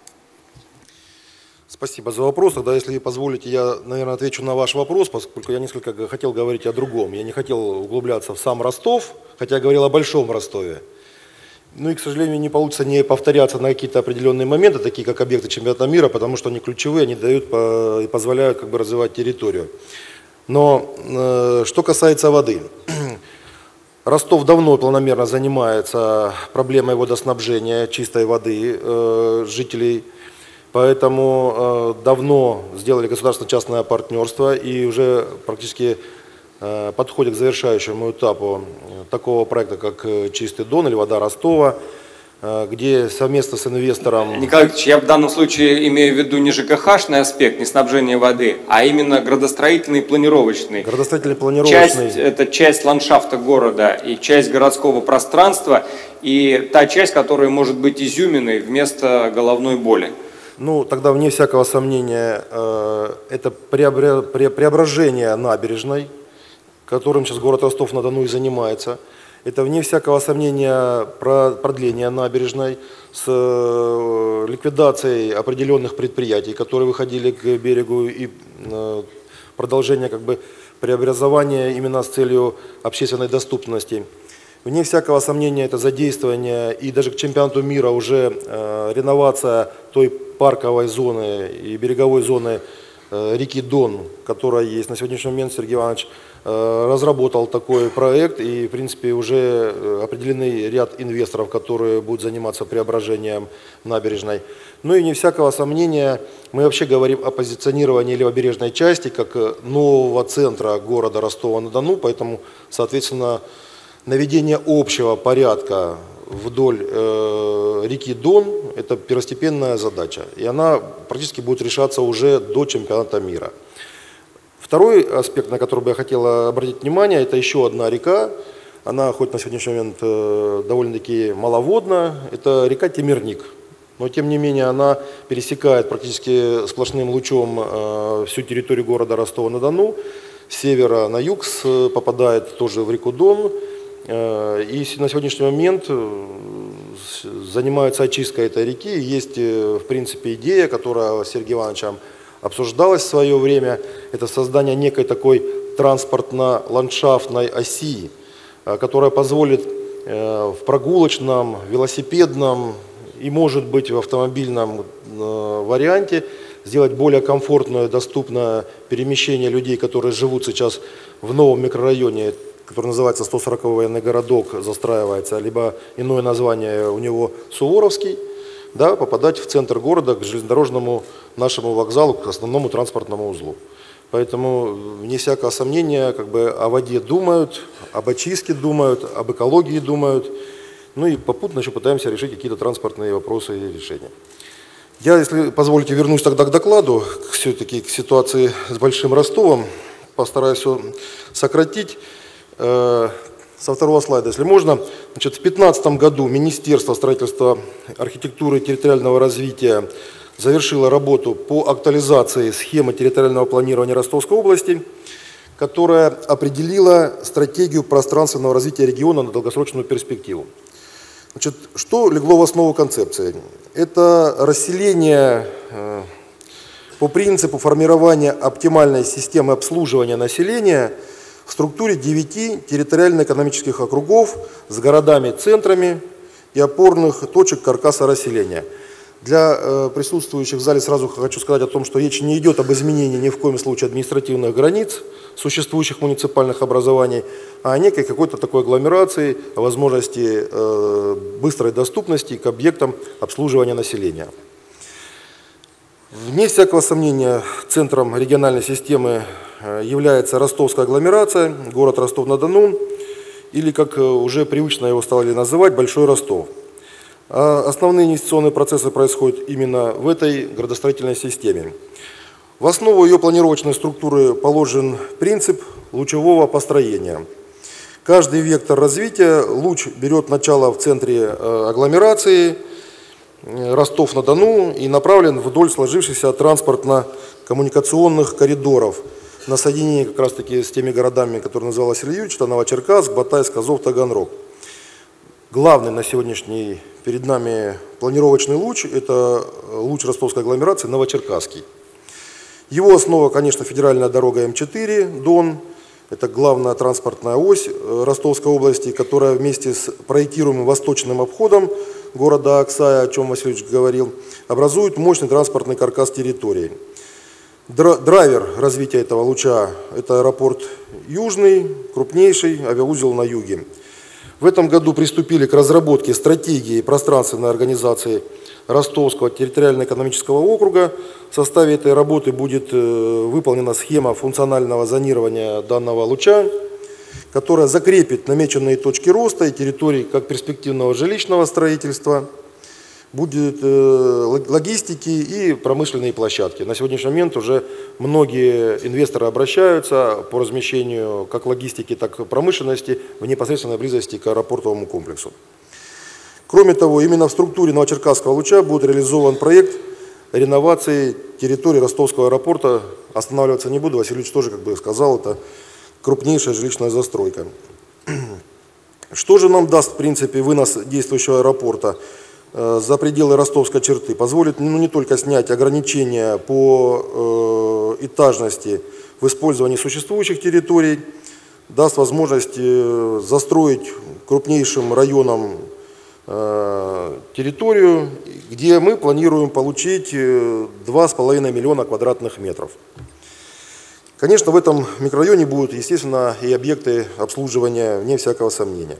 Спасибо за вопрос. Тогда, если позволите, я, наверное, отвечу на ваш вопрос, поскольку я несколько хотел говорить о другом. Я не хотел углубляться в сам Ростов, хотя говорил о Большом Ростове. Ну и, к сожалению, не получится не повторяться на какие-то определенные моменты, такие как объекты чемпионата мира, потому что они ключевые, они дают по, и позволяют как бы развивать территорию. Но э, что касается воды. Ростов давно планомерно занимается проблемой водоснабжения чистой воды э, жителей, поэтому э, давно сделали государственно-частное партнерство и уже практически подходит к завершающему этапу такого проекта, как «Чистый Дон» или «Вода Ростова», где совместно с инвестором… Николай Ильич, я в данном случае имею в виду не ЖКХ-шный аспект, не снабжение воды, а именно градостроительный и планировочный. Градостроительный планировочный. Часть, это часть ландшафта города и часть городского пространства, и та часть, которая может быть изюминой вместо головной боли. Ну, тогда, вне всякого сомнения, это преображение набережной, которым сейчас город Ростов-на-Дону и занимается. Это, вне всякого сомнения, продление набережной с ликвидацией определенных предприятий, которые выходили к берегу, и продолжение как бы преобразования именно с целью общественной доступности. Вне всякого сомнения, это задействование и даже к чемпионату мира уже реновация той парковой зоны и береговой зоны реки Дон, которая есть на сегодняшний момент. Сергей Иванович разработал такой проект, и в принципе уже определенный ряд инвесторов, которые будут заниматься преображением набережной. Ну и не всякого сомнения, мы вообще говорим о позиционировании левобережной части как нового центра города Ростова-на-Дону, поэтому, соответственно, наведение общего порядка вдоль э, реки Дон – это первостепенная задача, и она практически будет решаться уже до чемпионата мира. Второй аспект, на который бы я хотел обратить внимание, это еще одна река. Она хоть на сегодняшний момент э, довольно-таки маловодна, это река Темирник. Но тем не менее она пересекает практически сплошным лучом э, всю территорию города Ростова-на-Дону. С севера на юг попадает тоже в реку Дон. И на сегодняшний момент занимаются очисткой этой реки. Есть, в принципе, идея, которая с Сергеем Ивановичем обсуждалась в свое время. Это создание некой такой транспортно-ландшафтной оси, которая позволит в прогулочном, велосипедном и, может быть, в автомобильном варианте сделать более комфортное, доступное перемещение людей, которые живут сейчас в новом микрорайоне, который называется сто сороковой военный городок, застраивается, либо иное название у него Суворовский, да, попадать в центр города, к железнодорожному нашему вокзалу, к основному транспортному узлу. Поэтому, вне всякого сомнения, как бы о воде думают, об очистке думают, об экологии думают, ну и попутно еще пытаемся решить какие-то транспортные вопросы и решения. Я, если позволите, вернусь тогда к докладу, все-таки к ситуации с Большим Ростовом, постараюсь все сократить. Со второго слайда, если можно. Значит, в две тысячи пятнадцатом году Министерство строительства, архитектуры и территориального развития завершило работу по актуализации схемы территориального планирования Ростовской области, которая определила стратегию пространственного развития региона на долгосрочную перспективу. Значит, что легло в основу концепции? Это расселение э, по принципу формирования оптимальной системы обслуживания населения в структуре девяти территориально-экономических округов с городами-центрами и опорных точек каркаса расселения. Для э, присутствующих в зале сразу хочу сказать о том, что речь не идет об изменении ни в коем случае административных границ существующих муниципальных образований, а о некой какой-то такой агломерации, о возможности э, быстрой доступности к объектам обслуживания населения. Вне всякого сомнения, центром региональной системы является ростовская агломерация, город Ростов-на-Дону, или, как уже привычно его стали называть, Большой Ростов. А основные инвестиционные процессы происходят именно в этой градостроительной системе. В основу ее планировочной структуры положен принцип лучевого построения. Каждый вектор развития луч берет начало в центре агломерации, Ростов-на-Дону, и направлен вдоль сложившихся транспортно-коммуникационных коридоров на соединение как раз таки с теми городами, которые называл Василий Юрьевич, это Новочеркасск, Батайск, Азов, Таганрог. Главный на сегодняшний перед нами планировочный луч – это луч ростовской агломерации Новочеркасский. Его основа, конечно, федеральная дорога М четыре, Дон. Это главная транспортная ось Ростовской области, которая вместе с проектируемым восточным обходом города Аксая, о чем Василий Ильич говорил, образует мощный транспортный каркас территории. Драйвер развития этого луча – это аэропорт Южный, крупнейший авиаузел на юге. В этом году приступили к разработке стратегии пространственной организации Ростовского территориально-экономического округа. В составе этой работы будет выполнена схема функционального зонирования данного луча, которая закрепит намеченные точки роста и территории как перспективного жилищного строительства, будет логистики и промышленные площадки. На сегодняшний момент уже многие инвесторы обращаются по размещению как логистики, так и промышленности в непосредственной близости к аэропортовому комплексу. Кроме того, именно в структуре Новочеркасского луча будет реализован проект реновации территории Ростовского аэропорта. Останавливаться не буду, Василий Ильич тоже, как бы сказал, это крупнейшая жилищная застройка. Что же нам даст, в принципе, вынос действующего аэропорта за пределы ростовской черты? Позволит ну, не только снять ограничения по э, этажности в использовании существующих территорий, даст возможность э, застроить крупнейшим районом э, территорию, где мы планируем получить два с половиной миллиона квадратных метров. Конечно, в этом микрорайоне будут, естественно, и объекты обслуживания, вне всякого сомнения.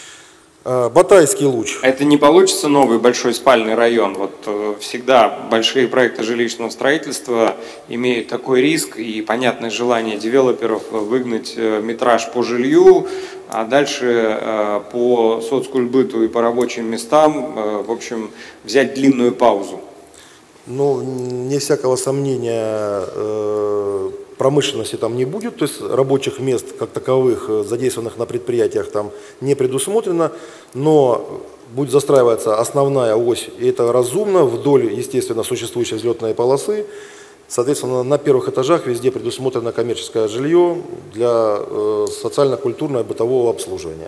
Батайский луч. Это не получится новый большой спальный район? Вот э, всегда большие проекты жилищного строительства имеют такой риск и понятное желание девелоперов выгнать э, метраж по жилью, а дальше э, по соцкультбыту и по рабочим местам, э, в общем, взять длинную паузу. Ну, не всякого сомнения, э, промышленности там не будет, то есть рабочих мест как таковых, задействованных на предприятиях, там не предусмотрено, но будет застраиваться основная ось, и это разумно, вдоль, естественно, существующей взлетной полосы. Соответственно, на первых этажах везде предусмотрено коммерческое жилье для э, социально-культурного и бытового обслуживания.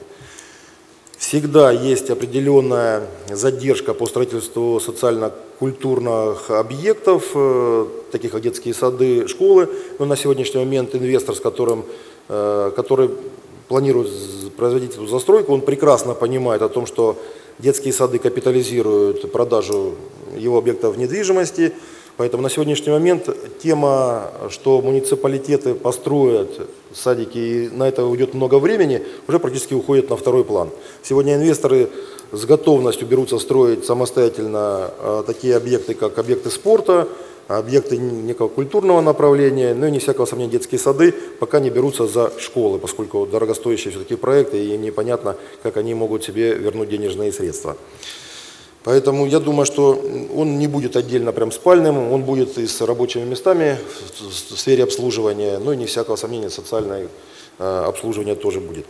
Всегда есть определенная задержка по строительству социально-культурных объектов, таких как детские сады, школы. Но на сегодняшний момент инвестор, с которым, который планирует производить эту застройку, он прекрасно понимает о том, что детские сады капитализируют продажу его объектов недвижимости. Поэтому на сегодняшний момент тема, что муниципалитеты построят садики, и на это уйдет много времени, уже практически уходит на второй план. Сегодня инвесторы с готовностью берутся строить самостоятельно а, такие объекты, как объекты спорта, объекты некого культурного направления, ну и не всякого сомнения детские сады, пока не берутся за школы, поскольку дорогостоящие все-таки проекты, и непонятно, как они могут себе вернуть денежные средства. Поэтому я думаю, что он не будет отдельно прям спальным, он будет и с рабочими местами в сфере обслуживания, ну и не всякого сомнения, социальное обслуживание тоже будет.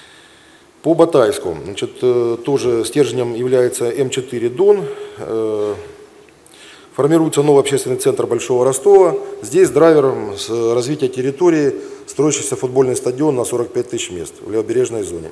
По Батайску, значит, тоже стержнем является М четыре Дон. Формируется новый общественный центр Большого Ростова. Здесь драйвером развития территории строящийся футбольный стадион на сорок пять тысяч мест в левобережной зоне.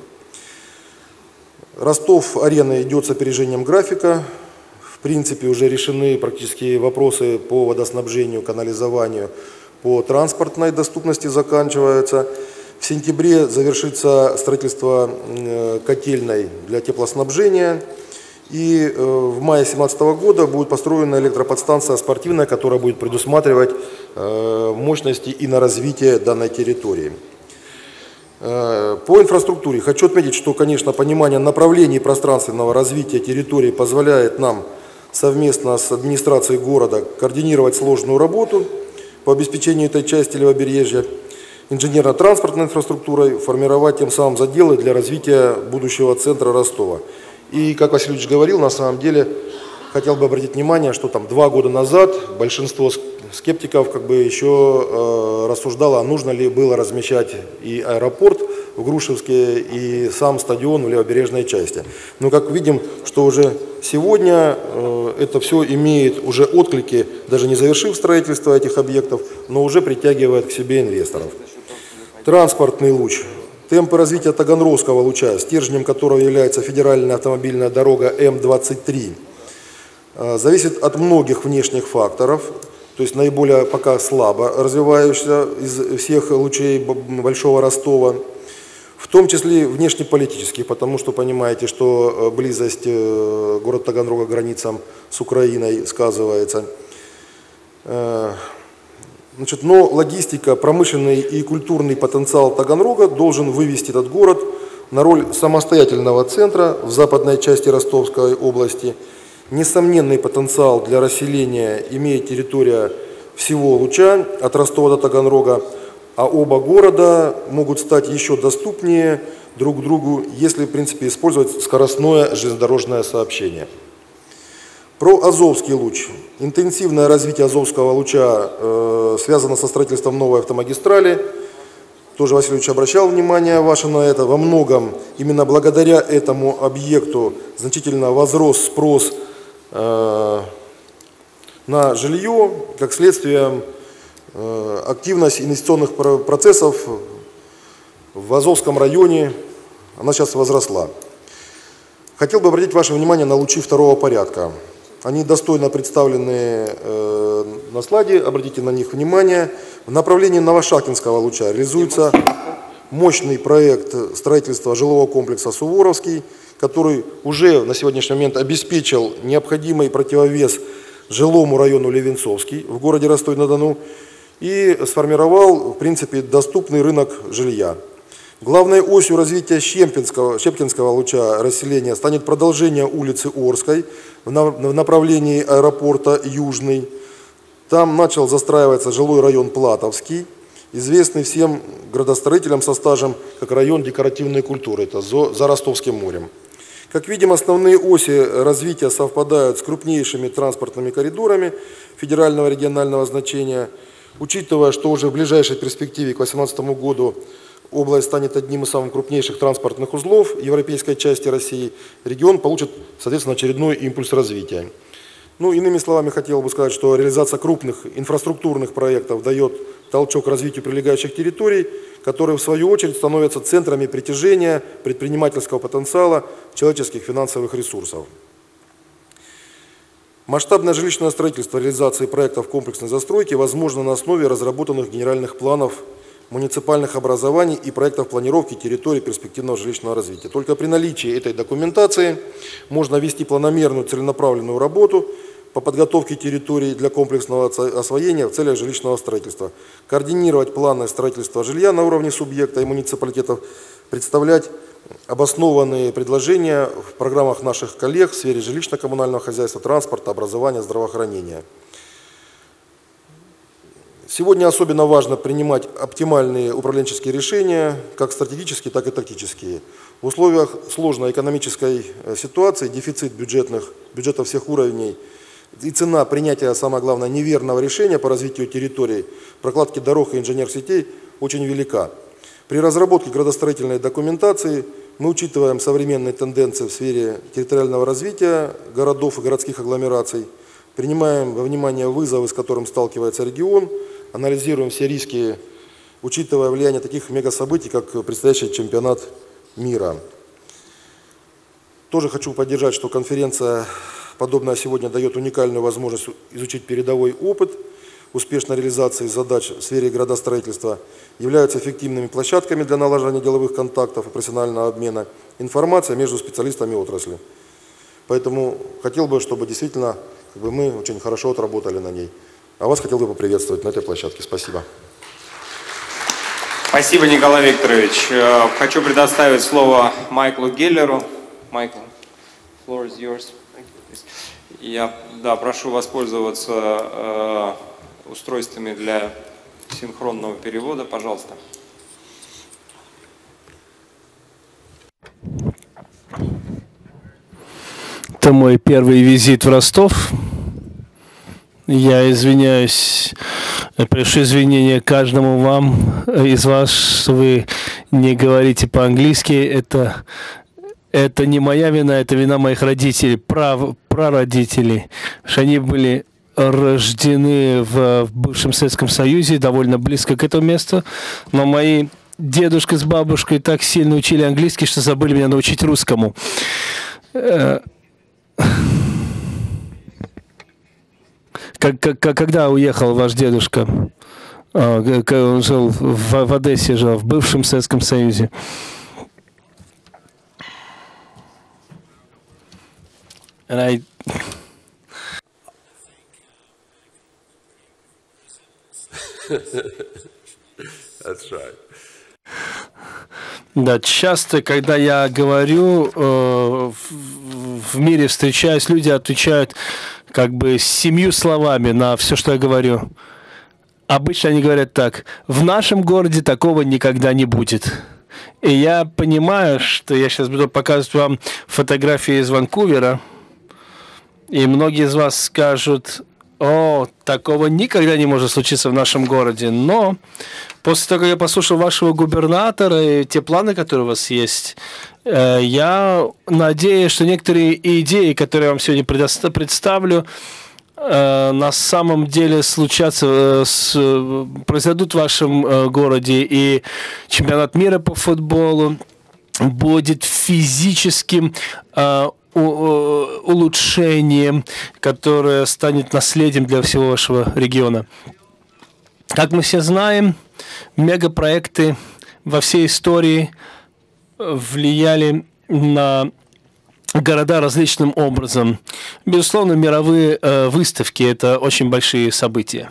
Ростов-арена идет с опережением графика. В принципе, уже решены практически вопросы по водоснабжению, канализованию, по транспортной доступности заканчиваются. В сентябре завершится строительство котельной для теплоснабжения. И в мае две тысячи семнадцатого года будет построена электроподстанция спортивная, которая будет предусматривать мощности и на развитие данной территории. По инфраструктуре хочу отметить, что, конечно, понимание направлений пространственного развития территории позволяет нам совместно с администрацией города координировать сложную работу по обеспечению этой части левобережья, инженерно-транспортной инфраструктурой, формировать тем самым заделы для развития будущего центра Ростова. И, как Василий Ильич говорил, на самом деле, хотел бы обратить внимание, что там два года назад большинство скептиков как бы еще э, рассуждало, нужно ли было размещать и аэропорт в Грушевске, и сам стадион в левобережной части. Но как видим, что уже сегодня э, это все имеет уже отклики, даже не завершив строительство этих объектов, но уже притягивает к себе инвесторов. Транспортный луч. Темпы развития Таганрогского луча, стержнем которого является федеральная автомобильная дорога М двадцать три, зависит от многих внешних факторов, то есть наиболее пока слабо развивающийся из всех лучей Большого Ростова, в том числе внешнеполитических, потому что понимаете, что близость города Таганрога к границам с Украиной сказывается. Значит, но логистика, промышленный и культурный потенциал Таганрога должен вывести этот город на роль самостоятельного центра в западной части Ростовской области. Несомненный потенциал для расселения имеет территория всего Луча от Ростова до Таганрога, а оба города могут стать еще доступнее друг другу, если, в принципе, использовать скоростное железнодорожное сообщение. Про Азовский луч. Интенсивное развитие Азовского луча э, связано со строительством новой автомагистрали. Тоже Василий Ильич обращал внимание ваше на это. Во многом именно благодаря этому объекту значительно возрос спрос э, на жилье, как следствие э, активность инвестиционных процессов в Азовском районе, она сейчас возросла. Хотел бы обратить ваше внимание на лучи второго порядка. Они достойно представлены э, на слайде, обратите на них внимание. В направлении Новошахтинского луча реализуется мощный проект строительства жилого комплекса «Суворовский», который уже на сегодняшний момент обеспечил необходимый противовес жилому району Левенцовский в городе Ростове-на-Дону и сформировал, в принципе, доступный рынок жилья. Главной осью развития Щепкинского, Щепкинского луча расселения станет продолжение улицы Орской в направлении аэропорта Южный. Там начал застраиваться жилой район Платовский, известный всем градостроителям со стажем как район декоративной культуры, это за Ростовским морем. Как видим, основные оси развития совпадают с крупнейшими транспортными коридорами федерального и регионального значения, учитывая, что уже в ближайшей перспективе к две тысячи восемнадцатому году область станет одним из самых крупнейших транспортных узлов европейской части России. Регион получит, соответственно, очередной импульс развития. Ну, иными словами, хотел бы сказать, что реализация крупных инфраструктурных проектов дает толчок развитию прилегающих территорий, которые, в свою очередь, становятся центрами притяжения предпринимательского потенциала человеческих финансовых ресурсов. Масштабное жилищное строительство реализации проектов комплексной застройки возможно на основе разработанных генеральных планов муниципальных образований и проектов планировки территорий перспективного жилищного развития. Только при наличии этой документации можно вести планомерную целенаправленную работу по подготовке территорий для комплексного освоения в целях жилищного строительства, координировать планы строительства жилья на уровне субъекта и муниципалитетов, представлять обоснованные предложения в программах наших коллег в сфере жилищно-коммунального хозяйства, транспорта, образования, здравоохранения. Сегодня особенно важно принимать оптимальные управленческие решения, как стратегические, так и тактические. В условиях сложной экономической ситуации, дефицит бюджетных, бюджетов всех уровней и цена принятия, самое главное, неверного решения по развитию территорий, прокладки дорог и инженер-сетей очень велика. При разработке градостроительной документации мы учитываем современные тенденции в сфере территориального развития городов и городских агломераций. принимаем во внимание вызовы, с которым сталкивается регион, анализируем все риски, учитывая влияние таких мегасобытий, как предстоящий чемпионат мира. Тоже хочу поддержать, что конференция, подобная сегодня, дает уникальную возможность изучить передовой опыт успешной реализации задач в сфере градостроительства, являются эффективными площадками для налаживания деловых контактов и профессионального обмена информацией между специалистами отрасли. Поэтому хотел бы, чтобы действительно как бы, мы очень хорошо отработали на ней. А вас хотел бы поприветствовать на этой площадке. Спасибо. Спасибо, Николай Викторович. Э, Хочу предоставить слово Майклу Геллеру. Майкл, floor is yours. Я да, прошу воспользоваться э, устройствами для синхронного перевода, пожалуйста. Это мой первый визит в Ростов. Я извиняюсь, приношу извинения каждому вам из вас, что вы не говорите по-английски. Это, это не моя вина, это вина моих родителей, прав, прародителей. Что они были рождены в, в бывшем Советском Союзе, довольно близко к этому месту. Но мои дедушка с бабушкой так сильно учили английский, что забыли меня научить русскому. Как, как, когда уехал ваш дедушка? Он жил в, в Одессе, жил в бывшем Советском Союзе. And I... That's right. Да, часто, когда я говорю, э, в, в мире встречаюсь, люди отвечают как бы семью словами на все, что я говорю. Обычно они говорят так: в нашем городе такого никогда не будет. И я понимаю, что я сейчас буду показывать вам фотографии из Ванкувера, и многие из вас скажут: о, такого никогда не может случиться в нашем городе. Но после того, как я послушал вашего губернатора и те планы, которые у вас есть, я надеюсь, что некоторые идеи, которые я вам сегодня представлю, на самом деле случатся, произойдут в вашем городе. И чемпионат мира по футболу будет физическим улучшением, которое станет наследием для всего вашего региона. Как мы все знаем, мегапроекты во всей истории влияли на города различным образом. Безусловно, мировые э, выставки – это очень большие события.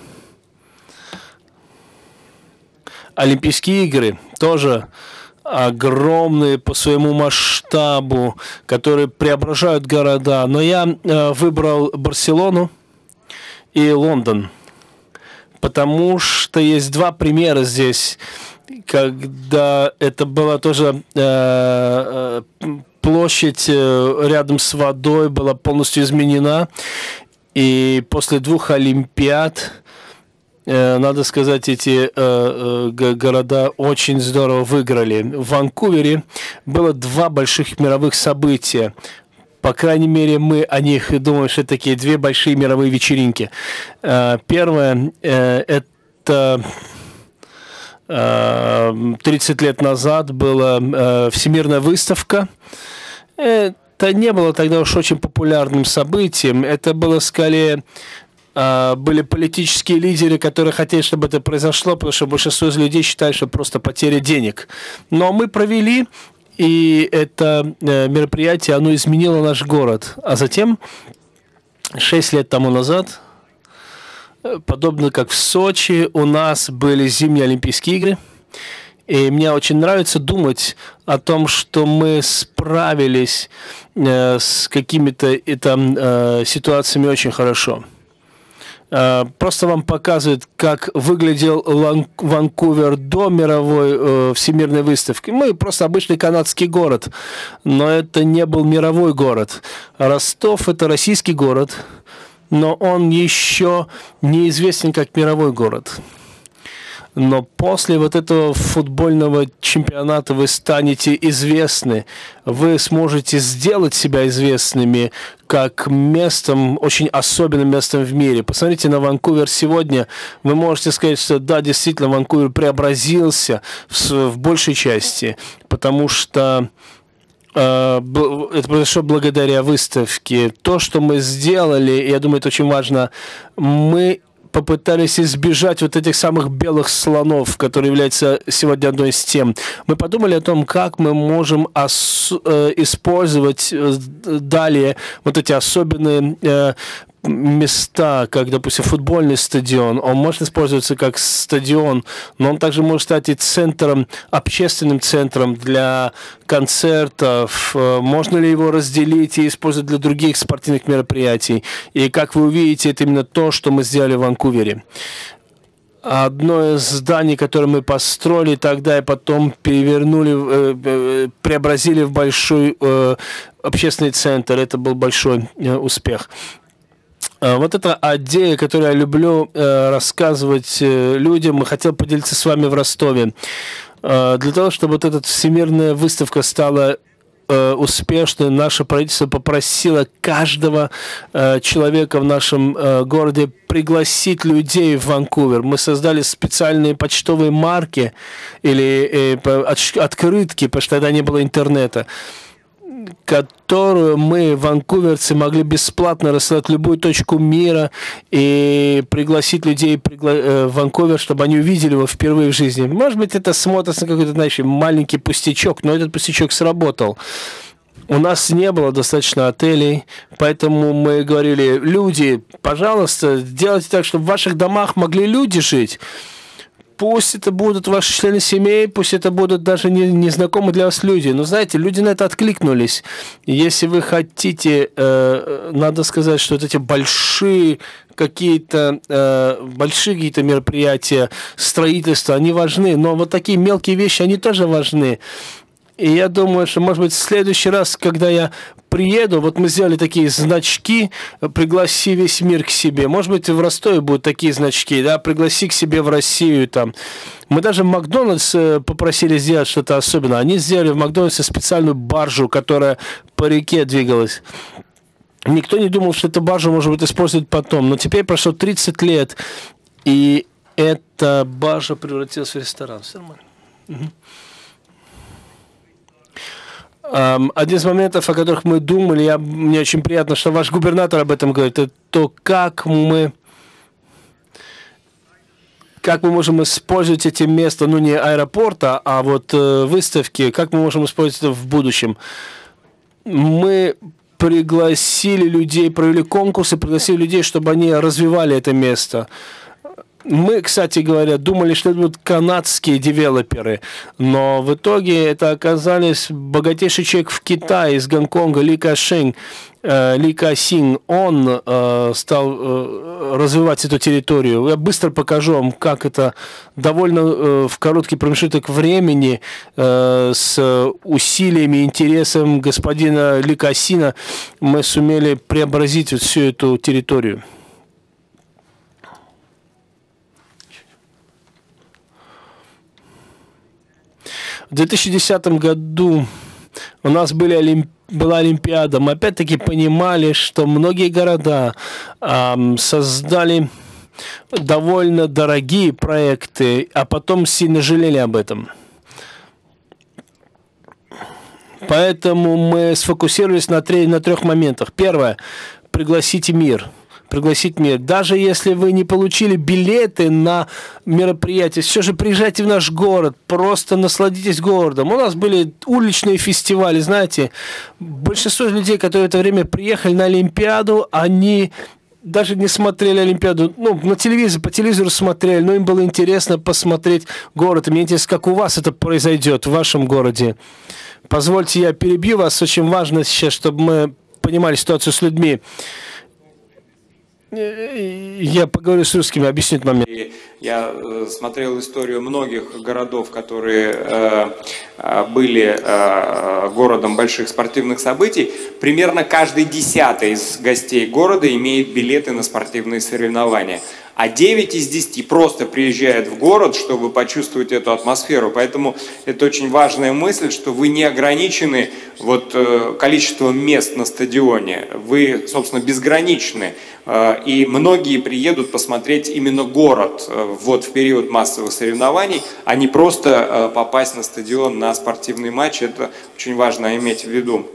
Олимпийские игры тоже огромные по своему масштабу, которые преображают города. Но я э, выбрал Барселону и Лондон, потому что есть два примера здесь, когда это была тоже э, площадь рядом с водой была полностью изменена, и после двух Олимпиад, э, надо сказать, эти э, э, города очень здорово выиграли. В Ванкувере было два больших мировых события. По крайней мере, мы о них думаем, что это такие две большие мировые вечеринки. Э, первое э, – это тридцать лет назад была э, всемирная выставка. Это не было тогда уж очень популярным событием. Это было скорее э, были политические лидеры, которые хотели, чтобы это произошло, потому что большинство из людей считают, что просто потеря денег. Но мы провели, и это э, мероприятие, оно изменило наш город. А затем, шесть лет тому назад, подобно как в Сочи, у нас были зимние Олимпийские игры. И мне очень нравится думать о том, что мы справились э, с какими-то там э, ситуациями очень хорошо. Э, просто вам показывает, как выглядел Лан- Ванкувер до мировой э, всемирной выставки. Мы просто обычный канадский город, но это не был мировой город. Ростов – это российский город, но он еще неизвестен как мировой город. но после вот этого футбольного чемпионата вы станете известны, вы сможете сделать себя известными как местом, очень особенным местом в мире. Посмотрите на Ванкувер сегодня, вы можете сказать, что да, действительно, Ванкувер преобразился в, в большей части, потому что это произошло благодаря выставке. То, что мы сделали, я думаю, это очень важно, мы попытались избежать вот этих самых белых слонов, которые являются сегодня одной из тем. Мы подумали о том, как мы можем использовать далее вот эти особенные места, как, допустим, футбольный стадион. Он может использоваться как стадион, но он также может стать и центром, общественным центром для концертов. Можно ли его разделить и использовать для других спортивных мероприятий? И, как вы увидите, это именно то, что мы сделали в Ванкувере. Одно из зданий, которое мы построили тогда и потом перевернули, преобразили в большой общественный центр. Это был большой успех. Вот эта идея, которую я люблю э, рассказывать э, людям, и хотел поделиться с вами в Ростове. Э, для того, чтобы вот эта всемирная выставка стала э, успешной, наше правительство попросило каждого э, человека в нашем э, городе пригласить людей в Ванкувер. Мы создали специальные почтовые марки или э, от, открытки, потому что тогда не было интернета, которую мы, ванкуверцы, могли бесплатно рассылать в любую точку мира и пригласить людей пригла... в Ванкувер, чтобы они увидели его впервые в жизни. Может быть, это смотрится на какой-то, знаешь, маленький пустячок, но этот пустячок сработал. У нас не было достаточно отелей, поэтому мы говорили: люди, пожалуйста, делайте так, чтобы в ваших домах могли люди жить. Пусть это будут ваши члены семей, пусть это будут даже не, незнакомые для вас люди. Но знаете, люди на это откликнулись. Если вы хотите, э, надо сказать, что вот эти большие какие-то э, большие какие-то мероприятия, строительства, они важны. Но вот такие мелкие вещи, они тоже важны. И я думаю, что, может быть, в следующий раз, когда я приеду, вот мы сделали такие значки «Пригласи весь мир к себе». Может быть, в Ростове будут такие значки, да, «Пригласи к себе в Россию». Там. Мы даже в Макдональдс попросили сделать что-то особенное. Они сделали в Макдональдсе специальную баржу, которая по реке двигалась. Никто не думал, что эту баржу можно будет использовать потом. Но теперь прошло тридцать лет, и эта баржа превратилась в ресторан. Все нормально. Угу. Um, один из моментов, о которых мы думали, я, мне очень приятно, что ваш губернатор об этом говорит, это то, как мы, как мы можем использовать эти места, ну не аэропорта, а вот э, выставки, как мы можем использовать это в будущем. Мы пригласили людей, провели конкурсы, пригласили людей, чтобы они развивали это место. Мы, кстати говоря, думали, что это будут канадские девелоперы, но в итоге это оказались богатейший человек в Китае, из Гонконга, Ли Ka-shing, э, Ли Ka-sing. Он э, стал э, развивать эту территорию. Я быстро покажу вам, как это довольно э, в короткий промежуток времени э, с усилиями и интересом господина Ли Ka-singa мы сумели преобразить вот всю эту территорию. В две тысячи десятом году у нас были олимп... была Олимпиада. Мы опять-таки понимали, что многие города э, создали довольно дорогие проекты, а потом сильно жалели об этом. Поэтому мы сфокусировались на, три... на трех моментах. Первое – пригласите мир. Пригласить мир. Даже если вы не получили билеты на мероприятие, все же приезжайте в наш город, просто насладитесь городом. У нас были уличные фестивали, знаете, большинство людей, которые в это время приехали на Олимпиаду, они даже не смотрели Олимпиаду, ну, на телевизоре, по телевизору смотрели, но им было интересно посмотреть город. И мне интересно, как у вас это произойдет в вашем городе. Позвольте, я перебью вас, очень важно сейчас, чтобы мы понимали ситуацию с людьми. Я поговорю с русскими, объясню этот момент. Я э, смотрел историю многих городов, которые э, э, были э, городом больших спортивных событий. Примерно каждый десятый из гостей города имеет билеты на спортивные соревнования. а девять из десяти просто приезжают в город, чтобы почувствовать эту атмосферу. Поэтому это очень важная мысль, что вы не ограничены вот, э, количеством мест на стадионе, вы, собственно, безграничны. Э, и многие приедут посмотреть именно город э, вот, в период массовых соревнований, а не просто э, попасть на стадион на спортивный матч. Это очень важно иметь в виду.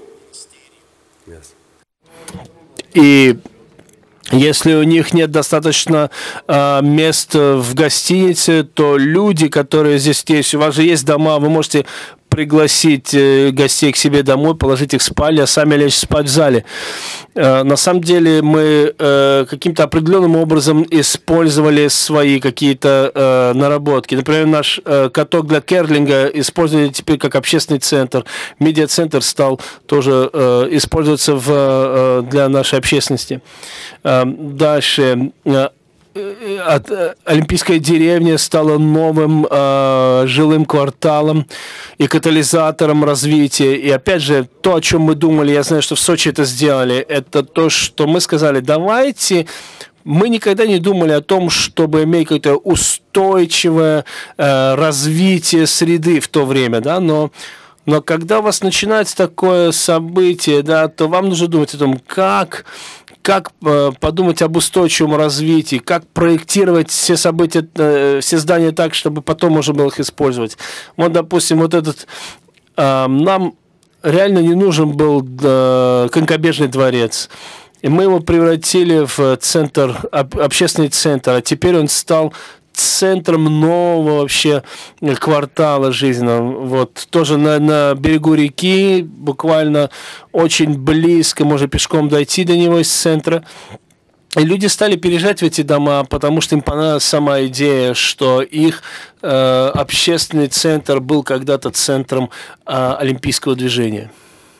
И если у них нет достаточно э, мест в гостинице, то люди, которые здесь есть, у вас же есть дома, вы можете пригласить э, гостей к себе домой, положить их в спальню, а сами лечь спать в зале. Э, на самом деле мы э, каким-то определенным образом использовали свои какие-то э, наработки. Например, наш э, каток для керлинга используется теперь как общественный центр. Медиацентр стал тоже э, использоваться в, э, для нашей общественности. Э, дальше. Э, От, э, Олимпийская деревня стала новым э, жилым кварталом и катализатором развития. И опять же, то, о чем мы думали, я знаю, что в Сочи это сделали, это то, что мы сказали, давайте... Мы никогда не думали о том, чтобы иметь какое-то устойчивое э, развитие среды в то время, да, но... Но когда у вас начинается такое событие, да, то вам нужно думать о том, как... как э, подумать об устойчивом развитии, как проектировать все события, э, все здания так, чтобы потом можно было их использовать. Вот, допустим, вот этот, э, нам реально не нужен был э, конькобежный дворец. И мы его превратили в центр, об, общественный центр, а теперь он стал центром нового вообще квартала жизненного. Вот, тоже на, на берегу реки, буквально очень близко, можно пешком дойти до него из центра. И люди стали переезжать в эти дома, потому что им понравилась сама идея, что их э, общественный центр был когда-то центром э, олимпийского движения.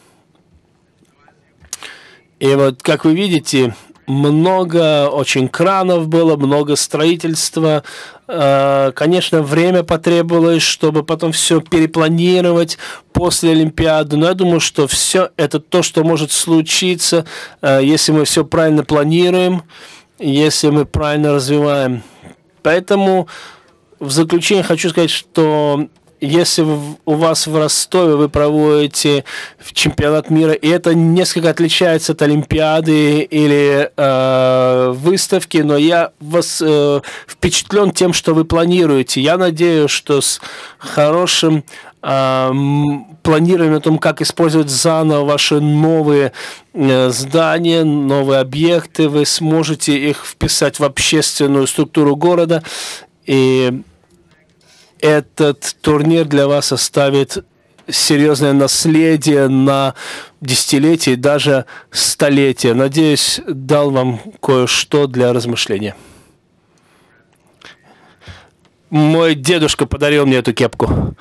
И вот, как вы видите, много очень кранов было, много строительства. Конечно, время потребовалось, чтобы потом все перепланировать после Олимпиады. Но я думаю, что все это то, что может случиться, если мы все правильно планируем, если мы правильно развиваем. Поэтому в заключение хочу сказать, что если у вас в Ростове вы проводите чемпионат мира, и это несколько отличается от Олимпиады или э, выставки, но я вас э, впечатлен тем, что вы планируете. Я надеюсь, что с хорошим э, планированием о том, как использовать заново ваши новые э, здания, новые объекты, вы сможете их вписать в общественную структуру города. И этот турнир для вас оставит серьезное наследие на десятилетия и даже столетия. Надеюсь, дал вам кое-что для размышления. Мой дедушка подарил мне эту кепку.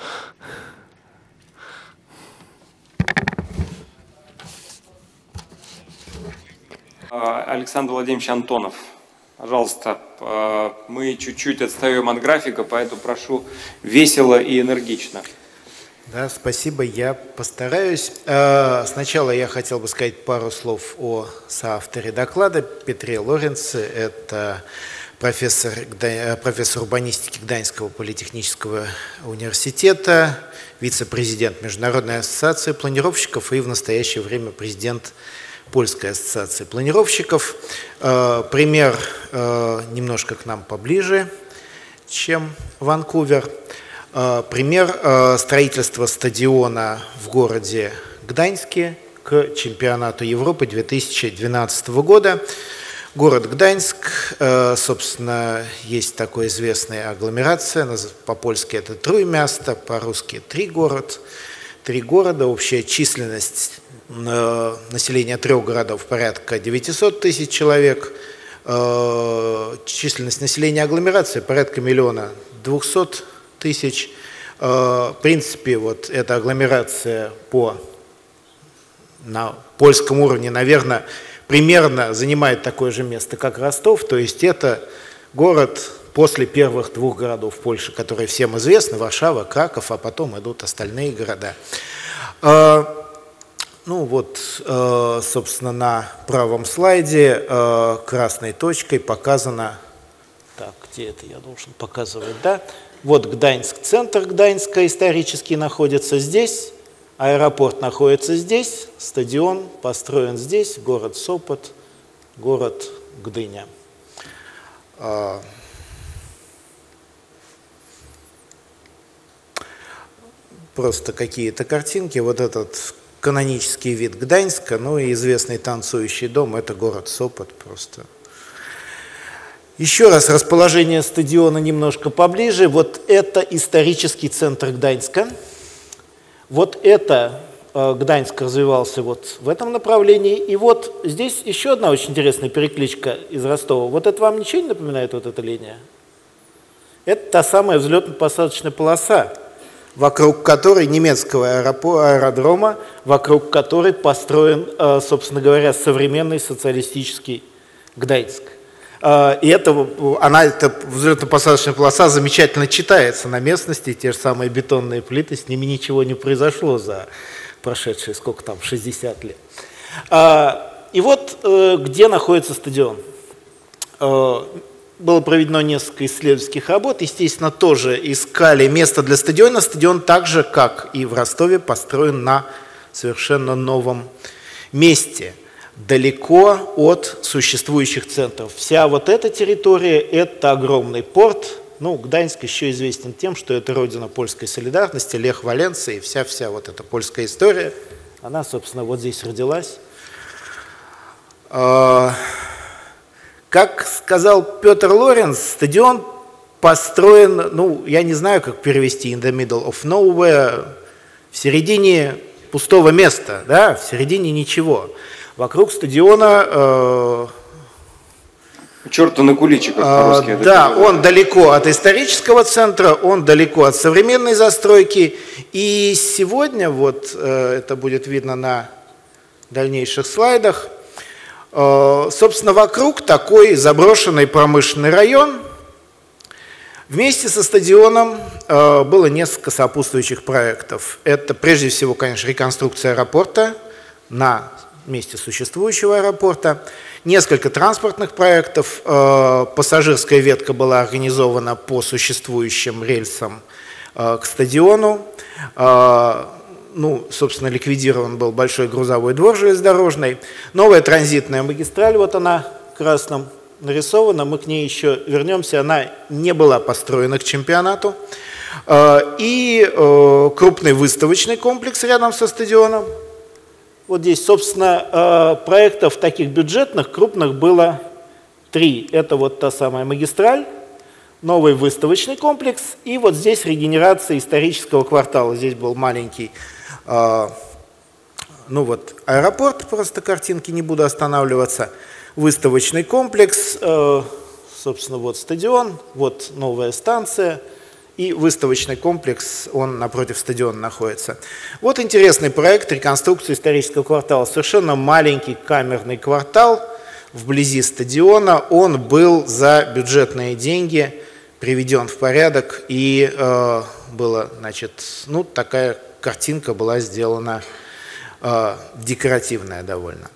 Александр Владимирович Антонов. Пожалуйста, мы чуть-чуть отстаем от графика, поэтому прошу весело и энергично. Да, спасибо, я постараюсь. Сначала я хотел бы сказать пару слов о соавторе доклада Петре Лоренце. Это профессор, профессор урбанистики Гданьского политехнического университета, вице-президент Международной ассоциации планировщиков и в настоящее время президент Польской ассоциации планировщиков. Пример немножко к нам поближе, чем Ванкувер. Пример строительства стадиона в городе Гданьске к чемпионату Европы две тысячи двенадцатого года. Город Гданьск, собственно, есть такая известная агломерация, по-польски это Труймясто, по-русски три город. Три города, общая численность населения трех городов порядка девятисот тысяч человек, численность населения агломерации порядка миллиона двухсот тысяч. В принципе, вот эта агломерация по на польском уровне, наверное, примерно занимает такое же место, как Ростов, то есть это город после первых двух городов Польши, которые всем известны, Варшава, Краков, а потом идут остальные города. Ну вот, собственно, на правом слайде красной точкой показано Так, где это я должен показывать, да? Вот Гданьск, центр Гданьска исторически находится здесь, аэропорт находится здесь, стадион построен здесь, город Сопот, город Гдыня. Просто какие-то картинки. Вот этот канонический вид Гданьска, ну и известный танцующий дом, это город Сопот просто. Еще раз расположение стадиона немножко поближе. Вот это исторический центр Гданьска. Вот это э, Гданьск развивался вот в этом направлении. И вот здесь еще одна очень интересная перекличка из Ростова. Вот это вам ничего не напоминает, вот эта линия? Это та самая взлетно-посадочная полоса, вокруг которой немецкого аэродрома, вокруг которой построен, э, собственно говоря, современный социалистический Гданьск. И это, она, эта взлетно-посадочная полоса замечательно читается на местности, те же самые бетонные плиты, с ними ничего не произошло за прошедшие, сколько там, шестьдесят лет. И вот где находится стадион. Было проведено несколько исследовательских работ, естественно, тоже искали место для стадиона. Стадион так же, как и в Ростове, построен на совершенно новом месте, далеко от существующих центров. Вся вот эта территория – это огромный порт. Ну, Гданьск еще известен тем, что это родина польской солидарности, Лех Валенса и вся-вся вот эта польская история. Она, собственно, вот здесь родилась. Как сказал Петр Лоренц, стадион построен, ну, я не знаю, как перевести in the middle of nowhere, в середине пустого места, да, в середине ничего. Вокруг стадиона... Э, Черта на куличиках по-русски. Э, да, он далеко от исторического центра, он далеко от современной застройки. И сегодня, вот э, это будет видно на дальнейших слайдах, э, собственно, вокруг такой заброшенный промышленный район. Вместе со стадионом э, было несколько сопутствующих проектов. Это прежде всего, конечно, реконструкция аэропорта на месте существующего аэропорта, несколько транспортных проектов, э, пассажирская ветка была организована по существующим рельсам э, к стадиону, э, ну, собственно, ликвидирован был большой грузовой двор железнодорожный, новая транзитная магистраль, вот она красным нарисована, мы к ней еще вернемся, она не была построена к чемпионату, э, и э, крупный выставочный комплекс рядом со стадионом. Вот здесь, собственно, проектов таких бюджетных, крупных было три. Это вот та самая магистраль, новый выставочный комплекс и вот здесь регенерация исторического квартала. Здесь был маленький, ну вот, аэропорт, просто картинки, не буду останавливаться. Выставочный комплекс, собственно, вот стадион, вот новая станция. И выставочный комплекс, он напротив стадиона находится. Вот интересный проект реконструкции исторического квартала. Совершенно маленький камерный квартал вблизи стадиона. Он был за бюджетные деньги приведен в порядок. И э, была, значит, ну, такая картинка была сделана э, декоративная довольно.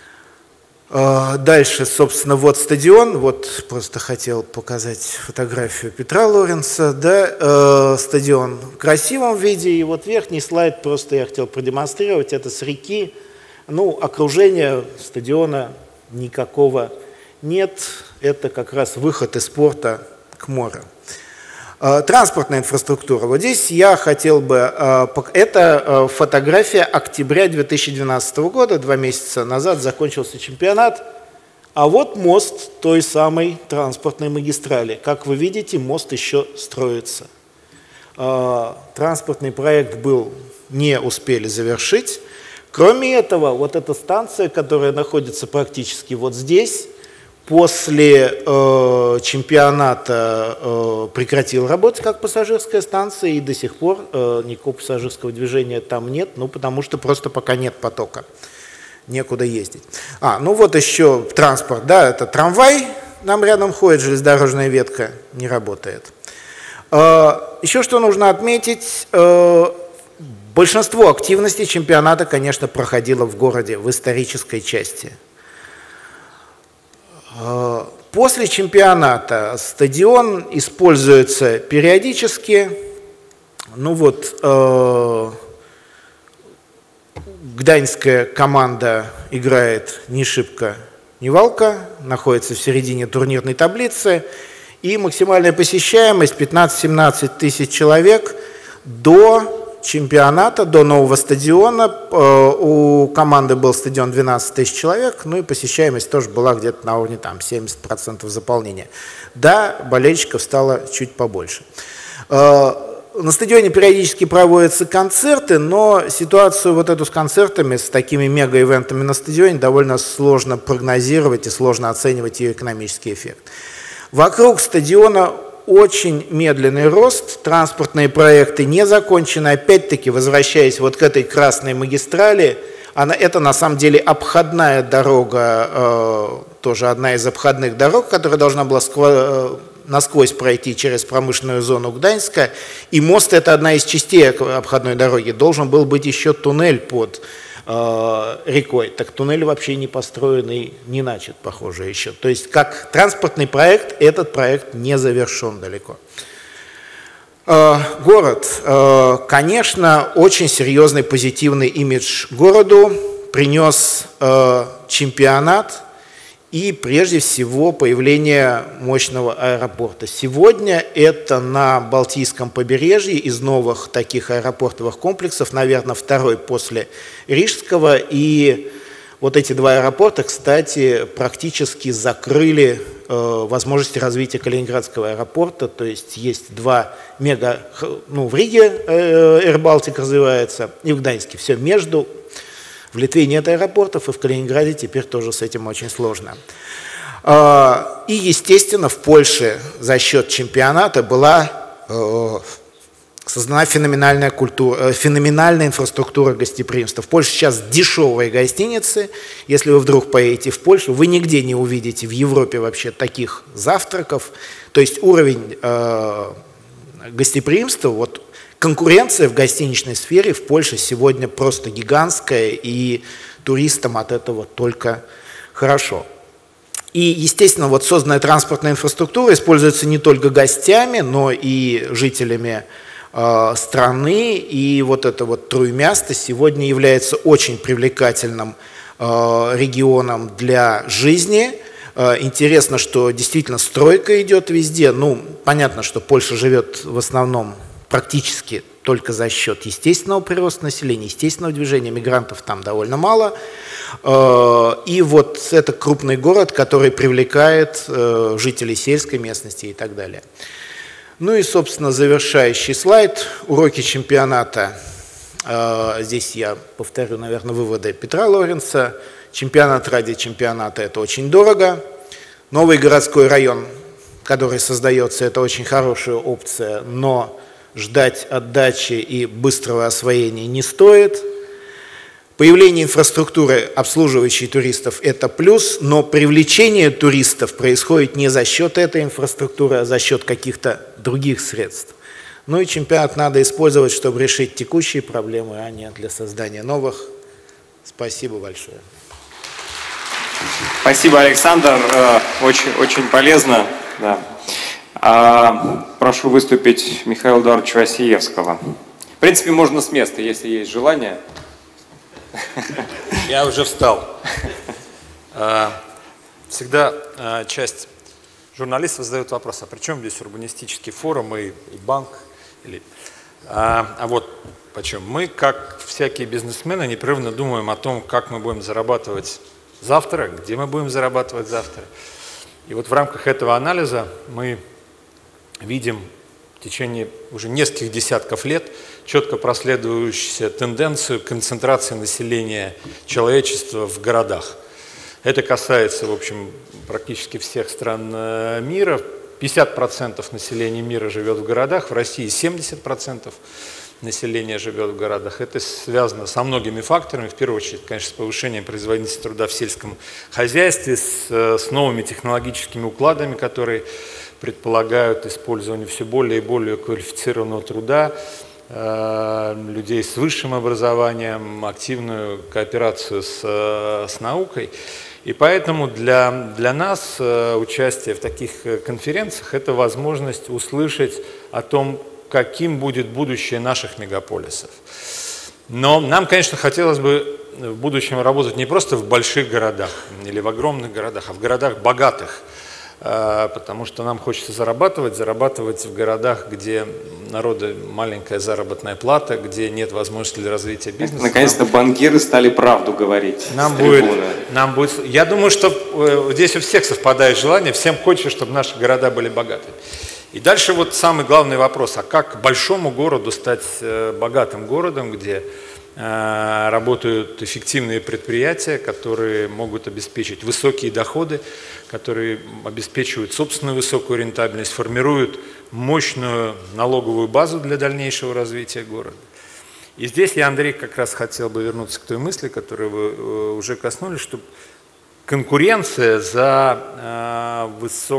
Дальше, собственно, вот стадион, вот просто хотел показать фотографию Петра Лоренца, да, э, стадион в красивом виде, и вот верхний слайд просто я хотел продемонстрировать, это с реки, ну, окружения стадиона никакого нет, это как раз выход из порта к морю. Транспортная инфраструктура. Вот здесь я хотел бы... Это фотография октября две тысячи двенадцатого года, два месяца назад закончился чемпионат. А вот мост той самой транспортной магистрали. Как вы видите, мост еще строится. Транспортный проект был, не успели завершить. Кроме этого, вот эта станция, которая находится практически вот здесь, после э, чемпионата э, прекратил работать как пассажирская станция, и до сих пор э, никакого пассажирского движения там нет, ну потому что просто пока нет потока, некуда ездить. А, ну вот еще транспорт, да, это трамвай, нам рядом ходит, железнодорожная ветка не работает. Э, еще что нужно отметить, э, большинство активностей чемпионата, конечно, проходило в городе, в исторической части. После чемпионата стадион используется периодически. Ну вот, э, гданьская команда играет ни шибко, ни валко, находится в середине турнирной таблицы. И максимальная посещаемость пятнадцать-семнадцать тысяч человек до чемпионата, до нового стадиона. У команды был стадион двенадцать тысяч человек, ну и посещаемость тоже была где-то на уровне там, семьдесят процентов заполнения. Да, болельщиков стало чуть побольше. На стадионе периодически проводятся концерты, но ситуацию вот эту с концертами, с такими мега-ивентами на стадионе довольно сложно прогнозировать и сложно оценивать ее экономический эффект. Вокруг стадиона очень медленный рост, транспортные проекты не закончены. Опять-таки, возвращаясь вот к этой красной магистрали, она, это на самом деле обходная дорога, э, тоже одна из обходных дорог, которая должна была скво, насквозь пройти через промышленную зону Гданьска. И мост – это одна из частей обходной дороги. Должен был быть еще туннель под рекой, так туннель вообще не построен и не начат, похоже, еще. То есть как транспортный проект, этот проект не завершен далеко. Город, конечно, очень серьезный позитивный имидж городу принес чемпионат и прежде всего появление мощного аэропорта. Сегодня это на Балтийском побережье из новых таких аэропортовых комплексов, наверное, второй после Рижского. И вот эти два аэропорта, кстати, практически закрыли э, возможности развития Калининградского аэропорта. То есть есть два мега, ну в Риге э, Air Baltic развивается, и в Гданьске. Все между. В Литве нет аэропортов, и в Калининграде теперь тоже с этим очень сложно. И, естественно, в Польше за счет чемпионата была создана феноменальная, культура, феноменальная инфраструктура гостеприимства. В Польше сейчас дешевые гостиницы. Если вы вдруг поедете в Польшу, вы нигде не увидите в Европе вообще таких завтраков. То есть уровень гостеприимства, вот, конкуренция в гостиничной сфере в Польше сегодня просто гигантская, и туристам от этого только хорошо. И, естественно, вот созданная транспортная инфраструктура используется не только гостями, но и жителями э, страны. И вот это вот Труймясто сегодня является очень привлекательным э, регионом для жизни. Э, интересно, что действительно стройка идет везде. Ну, понятно, что Польша живет в основном практически только за счет естественного прироста населения, естественного движения, мигрантов там довольно мало. И вот это крупный город, который привлекает жителей сельской местности и так далее. Ну и, собственно, завершающий слайд. Уроки чемпионата. Здесь я повторю, наверное, выводы Петра Лоренца. Чемпионат ради чемпионата – это очень дорого. Новый городской район, который создается, это очень хорошая опция, но ждать отдачи и быстрого освоения не стоит. Появление инфраструктуры, обслуживающей туристов, это плюс, но привлечение туристов происходит не за счет этой инфраструктуры, а за счет каких-то других средств. Ну и чемпионат надо использовать, чтобы решить текущие проблемы, а не для создания новых. Спасибо большое. Спасибо, Александр. Очень, очень полезно. Да. А, прошу выступить Михаила Эдуардовича Васиевского. В принципе, можно с места, если есть желание. Я уже встал. Всегда часть журналистов задает вопрос, а при чем здесь урбанистический форум и, и банк? Или... А, а вот почему? Мы, как всякие бизнесмены, непрерывно думаем о том, как мы будем зарабатывать завтра, где мы будем зарабатывать завтра. И вот в рамках этого анализа мы видим в течение уже нескольких десятков лет четко проследующуюся тенденцию концентрации населения человечества в городах. Это касается, в общем, практически всех стран мира. пятьдесят процентов населения мира живет в городах, в России семьдесят процентов населения живет в городах. Это связано со многими факторами, в первую очередь, конечно, с повышением производительности труда в сельском хозяйстве, с, с новыми технологическими укладами, которые предполагают использование все более и более квалифицированного труда, э, людей с высшим образованием, активную кооперацию с, с наукой. И поэтому для, для нас э, участие в таких конференциях – это возможность услышать о том, каким будет будущее наших мегаполисов. Но нам, конечно, хотелось бы в будущем работать не просто в больших городах или в огромных городах, а в городах богатых, потому что нам хочется зарабатывать, зарабатывать в городах, где народу маленькая заработная плата, где нет возможности для развития бизнеса. Наконец-то банкиры стали правду говорить. Нам будет, нам будет, я думаю, что здесь у всех совпадает желание, всем хочется, чтобы наши города были богатыми. И дальше вот самый главный вопрос, а как большому городу стать богатым городом, где э, работают эффективные предприятия, которые могут обеспечить высокие доходы, которые обеспечивают собственную высокую рентабельность, формируют мощную налоговую базу для дальнейшего развития города. И здесь я, Андрей, как раз хотел бы вернуться к той мысли, которую вы уже коснулись, что конкуренция за э,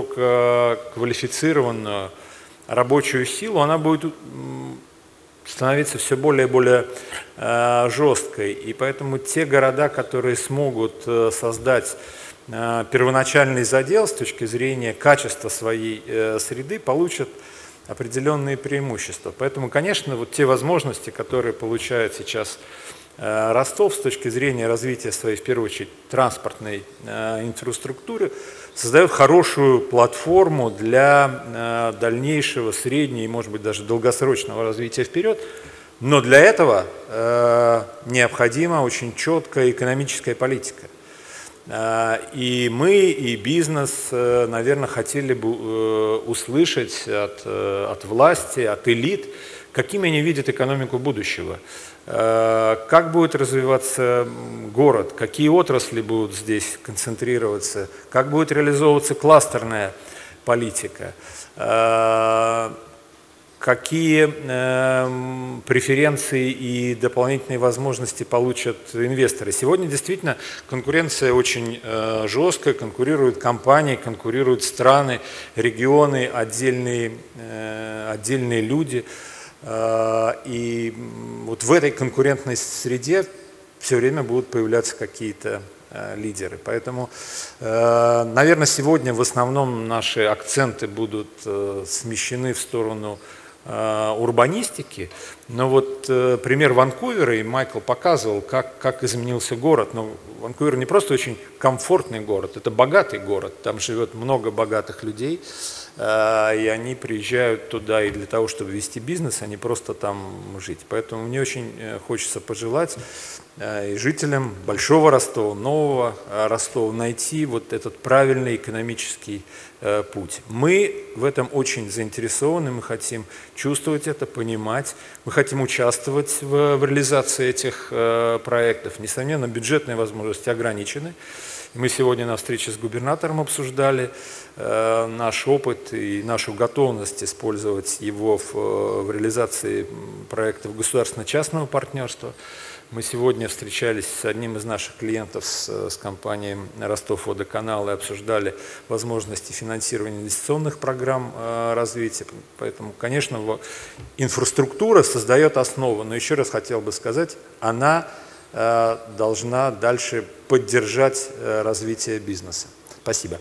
высококвалифицированную рабочую силу, она будет становиться все более и более э, жесткой. И поэтому те города, которые смогут э, создать э, первоначальный задел с точки зрения качества своей э, среды, получат определенные преимущества. Поэтому, конечно, вот те возможности, которые получает сейчас Ростов с точки зрения развития своей, в первую очередь, транспортной э, инфраструктуры, создает хорошую платформу для э, дальнейшего, среднего и, может быть, даже долгосрочного развития вперед. Но для этого э, необходима очень четкая экономическая политика. Э, и мы, и бизнес, э, наверное, хотели бы э, услышать от, э, от власти, от элит, какими они видят экономику будущего. Как будет развиваться город, какие отрасли будут здесь концентрироваться, как будет реализовываться кластерная политика, какие преференции и дополнительные возможности получат инвесторы. Сегодня действительно конкуренция очень жесткая, конкурируют компании, конкурируют страны, регионы, отдельные, отдельные люди. И вот в этой конкурентной среде все время будут появляться какие-то лидеры. Поэтому, наверное, сегодня в основном наши акценты будут смещены в сторону урбанистики. Но вот пример Ванкувера, и Майкл показывал, как, как изменился город. Но Ванкувер не просто очень комфортный город, это богатый город. Там живет много богатых людей. И они приезжают туда и для того, чтобы вести бизнес, а не просто там жить. Поэтому мне очень хочется пожелать и жителям Большого Ростова, Нового Ростова найти вот этот правильный экономический путь. Мы в этом очень заинтересованы, мы хотим чувствовать это, понимать, мы хотим участвовать в, в реализации этих проектов. Несомненно, бюджетные возможности ограничены. Мы сегодня на встрече с губернатором обсуждали э, наш опыт и нашу готовность использовать его в, в реализации проектов государственно-частного партнерства. Мы сегодня встречались с одним из наших клиентов, с, с компанией Ростов-Водоканал, и обсуждали возможности финансирования инвестиционных программ э, развития. Поэтому, конечно, инфраструктура создает основу, но еще раз хотел бы сказать, она э, должна дальше поддержать э, развитие бизнеса. Спасибо.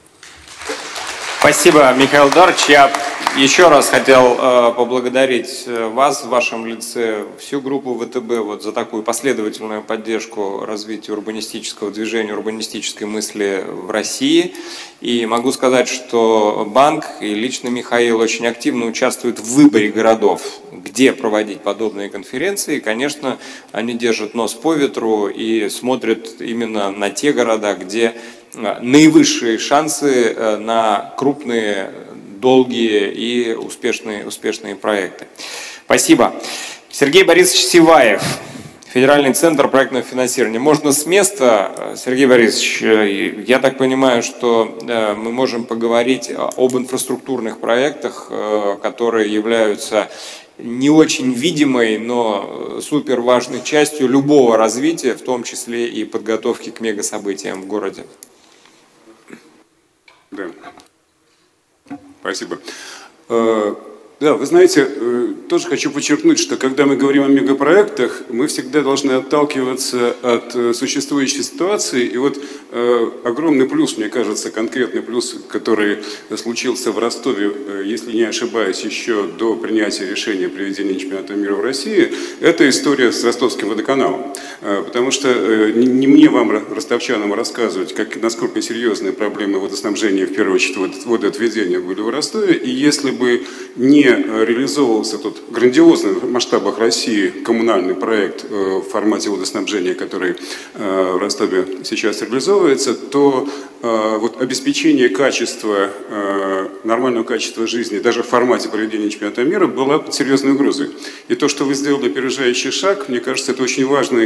Спасибо, Михаил Эдуардович. Я еще раз хотел э, поблагодарить вас в вашем лице, всю группу ВТБ вот, за такую последовательную поддержку развития урбанистического движения, урбанистической мысли в России. И могу сказать, что банк и лично Михаил очень активно участвуют в выборе городов, где проводить подобные конференции. И, конечно, они держат нос по ветру и смотрят именно на те города, где наивысшие шансы на крупные, долгие и успешные, успешные проекты. Спасибо. Сергей Борисович Сиваев, Федеральный центр проектного финансирования. Можно с места, Сергей Борисович, я так понимаю, что мы можем поговорить об инфраструктурных проектах, которые являются не очень видимой, но супер важной частью любого развития, в том числе и подготовки к мегасобытиям в городе. Да. Спасибо. Да, вы знаете, тоже хочу подчеркнуть, что когда мы говорим о мегапроектах, мы всегда должны отталкиваться от существующей ситуации. И вот э, огромный плюс, мне кажется, конкретный плюс, который случился в Ростове, если не ошибаюсь, еще до принятия решения о проведении чемпионата мира в России, это история с Ростовским водоканалом. Э, потому что э, не, не мне вам, ростовчанам, рассказывать, как, насколько серьезные проблемы водоснабжения, в первую очередь водоотведения, были в Ростове. И если бы не реализовывался тот грандиозный в масштабах России коммунальный проект в формате водоснабжения, который в Ростове сейчас реализовывается, то вот обеспечение качества, нормального качества жизни даже в формате проведения чемпионата мира было под серьезной угрозой. И то, что вы сделали опережающий шаг, мне кажется, это очень важный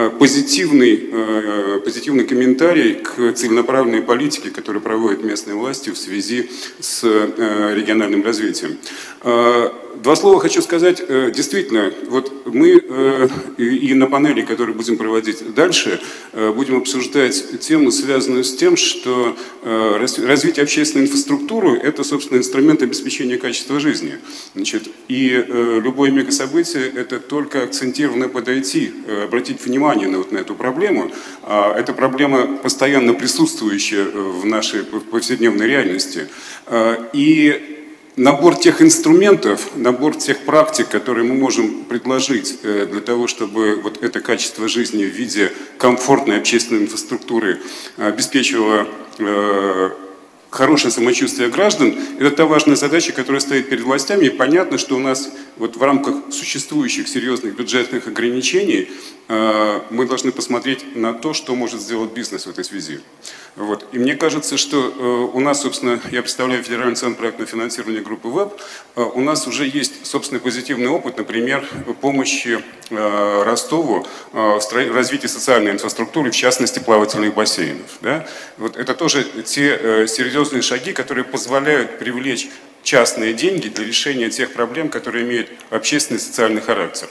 позитивный, позитивный комментарий к целенаправленной политике, которую проводят местные власти в связи с региональным развитием. Два слова хочу сказать. Действительно, вот мы и на панели, которую будем проводить дальше, будем обсуждать тему, связанную с тем, что развитие общественной инфраструктуры – это, собственно, инструмент обеспечения качества жизни. Значит, и любое мегасобытие – это только акцентированно подойти, обратить внимание на, вот, на эту проблему. Эта проблема постоянно присутствующая в нашей повседневной реальности. И набор тех инструментов, набор тех практик, которые мы можем предложить для того, чтобы вот это качество жизни в виде комфортной общественной инфраструктуры обеспечивало хорошее самочувствие граждан, это та важная задача, которая стоит перед властями. И понятно, что у нас вот в рамках существующих серьезных бюджетных ограничений мы должны посмотреть на то, что может сделать бизнес в этой связи. Вот. И мне кажется, что у нас, собственно, я представляю Федеральный центр проектного финансирования группы ВЭБ, у нас уже есть собственный позитивный опыт, например, помощи Ростову в развитии социальной инфраструктуры, в частности, плавательных бассейнов. Да? Вот это тоже те серьезные шаги, которые позволяют привлечь частные деньги для решения тех проблем, которые имеют общественный и социальный характер.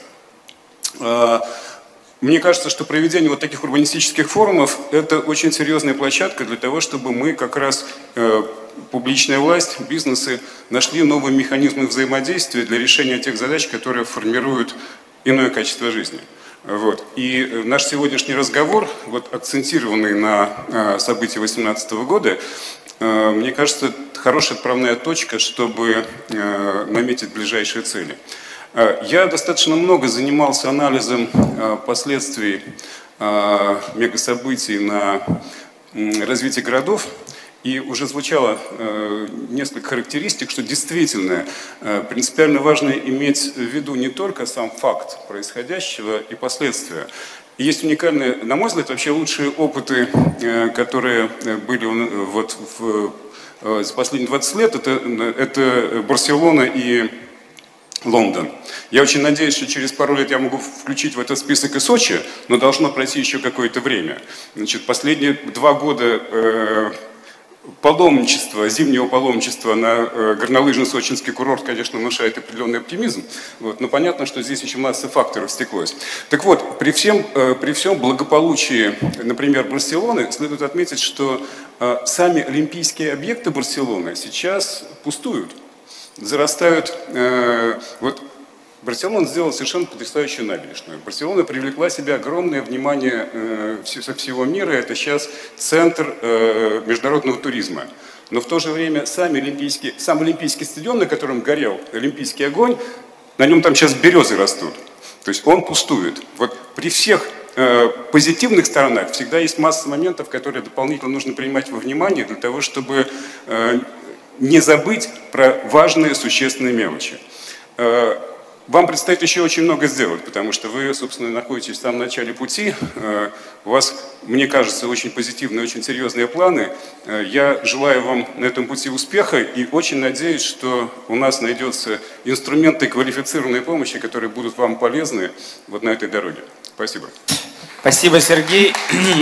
Мне кажется, что проведение вот таких урбанистических форумов – это очень серьезная площадка для того, чтобы мы как раз, э, публичная власть, бизнесы, нашли новые механизмы взаимодействия для решения тех задач, которые формируют иное качество жизни. Вот. И наш сегодняшний разговор, вот, акцентированный на э, события две тысячи восемнадцатого года, э, мне кажется, хорошая отправная точка, чтобы э, наметить ближайшие цели. Я достаточно много занимался анализом последствий мегасобытий на развитие городов, и уже звучало несколько характеристик, что действительно принципиально важно иметь в виду не только сам факт происходящего и последствия. И есть уникальные, на мой взгляд, вообще лучшие опыты, которые были вот в, за последние двадцать лет, это, это Барселона и Лондон. Я очень надеюсь, что через пару лет я могу включить в этот список и Сочи, но должно пройти еще какое-то время. Значит, последние два года э, паломничества, зимнего паломничества на э, горнолыжный сочинский курорт, конечно, внушает определенный оптимизм, вот, но понятно, что здесь еще масса факторов стеклось. Так вот, при всем, э, при всем благополучии, например, Барселоны, следует отметить, что э, сами олимпийские объекты Барселоны сейчас пустуют. Зарастают, э, вот Барселона сделала совершенно потрясающую набережную. Барселона привлекла себе огромное внимание э, со всего мира. Это сейчас центр э, международного туризма. Но в то же время сами олимпийские, сам олимпийский стадион, на котором горел олимпийский огонь, на нем там сейчас березы растут. То есть он пустует. Вот при всех э, позитивных сторонах всегда есть масса моментов, которые дополнительно нужно принимать во внимание для того, чтобы э, не забыть про важные существенные мелочи. Вам предстоит еще очень много сделать, потому что вы, собственно, находитесь в самом начале пути. У вас, мне кажется, очень позитивные, очень серьезные планы. Я желаю вам на этом пути успеха и очень надеюсь, что у нас найдутся инструменты квалифицированной помощи, которые будут вам полезны вот на этой дороге. Спасибо. Спасибо, Сергей.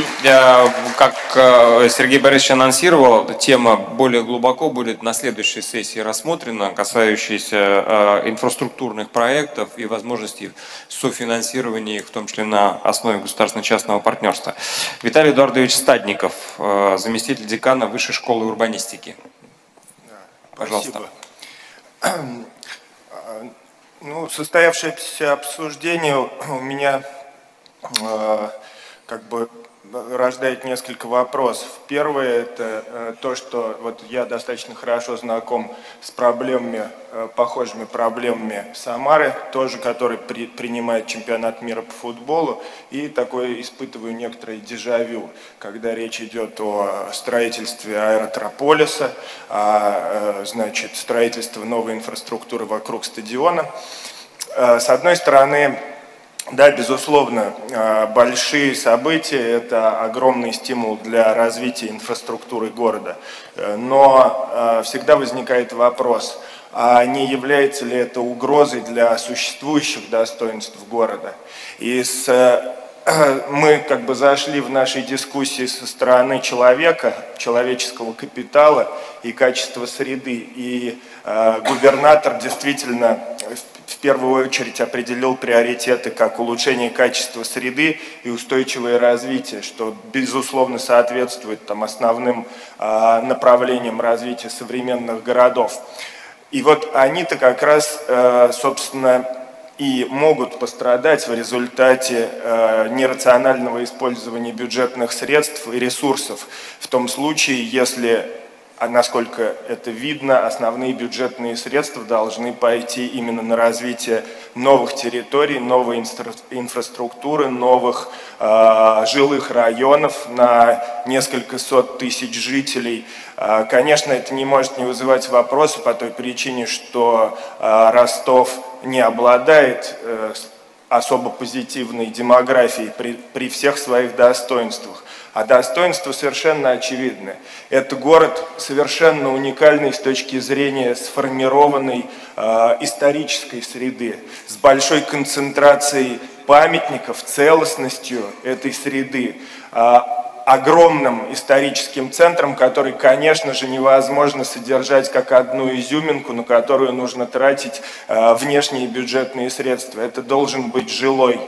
Как Сергей Борисович анонсировал, тема более глубоко будет на следующей сессии рассмотрена, касающаяся инфраструктурных проектов и возможностей софинансирования их, в том числе на основе государственно-частного партнерства. Виталий Эдуардович Стадников, заместитель декана Высшей школы урбанистики. Пожалуйста. Спасибо. Ну, состоявшееся обсуждение у меня э, как бы рождает несколько вопросов. Первое – это э, то, что вот я достаточно хорошо знаком с проблемами, э, похожими проблемами Самары, тоже который при, принимает чемпионат мира по футболу, и такое испытываю некоторое дежавю, когда речь идет о строительстве аэротрополиса, о, э, значит, строительстве новой инфраструктуры вокруг стадиона. Э, с одной стороны, да, безусловно, большие события – это огромный стимул для развития инфраструктуры города. Но всегда возникает вопрос, а не является ли это угрозой для существующих достоинств города? И с, мы как бы зашли в нашей дискуссии со стороны человека, человеческого капитала и качества среды. И губернатор действительно в первую очередь определил приоритеты как улучшение качества среды и устойчивое развитие, что безусловно соответствует там, основным э, направлениям развития современных городов. И вот они-то как раз, э, собственно, и могут пострадать в результате э, нерационального использования бюджетных средств и ресурсов, в том случае, если, а насколько это видно, основные бюджетные средства должны пойти именно на развитие новых территорий, новой инфра инфраструктуры, новых э, жилых районов на несколько сот тысяч жителей. Э, конечно, это не может не вызывать вопросы по той причине, что э, Ростов не обладает э, особо позитивной демографией при, при всех своих достоинствах. А достоинства совершенно очевидны. Это город совершенно уникальный с точки зрения сформированной э, исторической среды, с большой концентрацией памятников, целостностью этой среды, э, огромным историческим центром, который, конечно же, невозможно содержать как одну изюминку, на которую нужно тратить э, внешние бюджетные средства. Это должен быть жилой.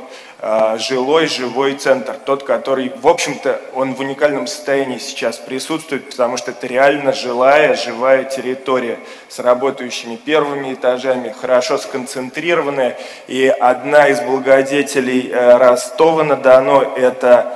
жилой, живой центр, тот, который, в общем-то, он в уникальном состоянии сейчас присутствует, потому что это реально жилая, живая территория с работающими первыми этажами, хорошо сконцентрированная. И одна из благодетелей Ростова-на-Дону – это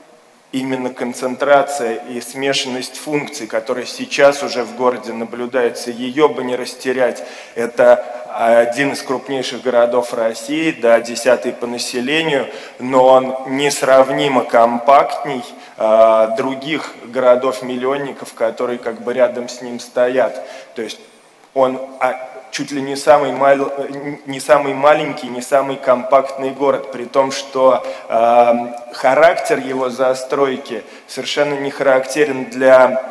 именно концентрация и смешанность функций, которая сейчас уже в городе наблюдается, ее бы не растерять. Это один из крупнейших городов России, да, десятый по населению, но он несравнимо компактней э, других городов-миллионников, которые как бы рядом с ним стоят. То есть он а, чуть ли не самый, мал, не самый маленький, не самый компактный город, при том, что э, характер его застройки совершенно не характерен для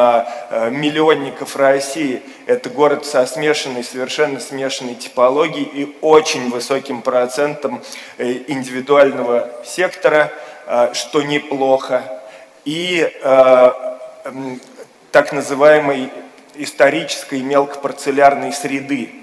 э, миллионников России. Это город со смешанной, совершенно смешанной типологией и очень высоким процентом индивидуального сектора, э, что неплохо, и э, э, так называемой исторической мелкопарцелярной среды.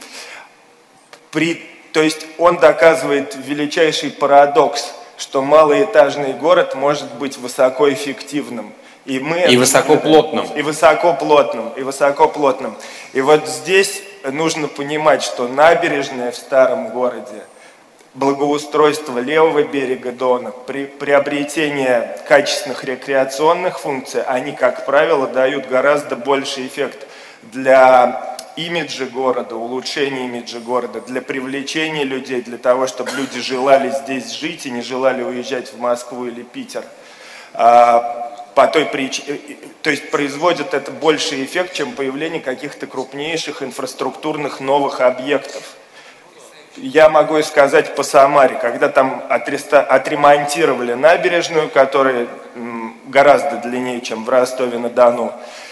При, то есть он доказывает величайший парадокс, что малоэтажный город может быть высокоэффективным. И, мы и высокоплотным. И высокоплотным, и высокоплотным. И вот здесь нужно понимать, что набережная в старом городе, благоустройство левого берега Дона, при, приобретение качественных рекреационных функций, они, как правило, дают гораздо больший эффект для имиджа города, улучшения имиджа города, для привлечения людей, для того, чтобы люди желали здесь жить и не желали уезжать в Москву или Питер. По той причине, то есть производит это больший эффект, чем появление каких-то крупнейших инфраструктурных новых объектов. Я могу сказать по Самаре, когда там отремонтировали набережную, которая гораздо длиннее, чем в Ростове-на-Дону,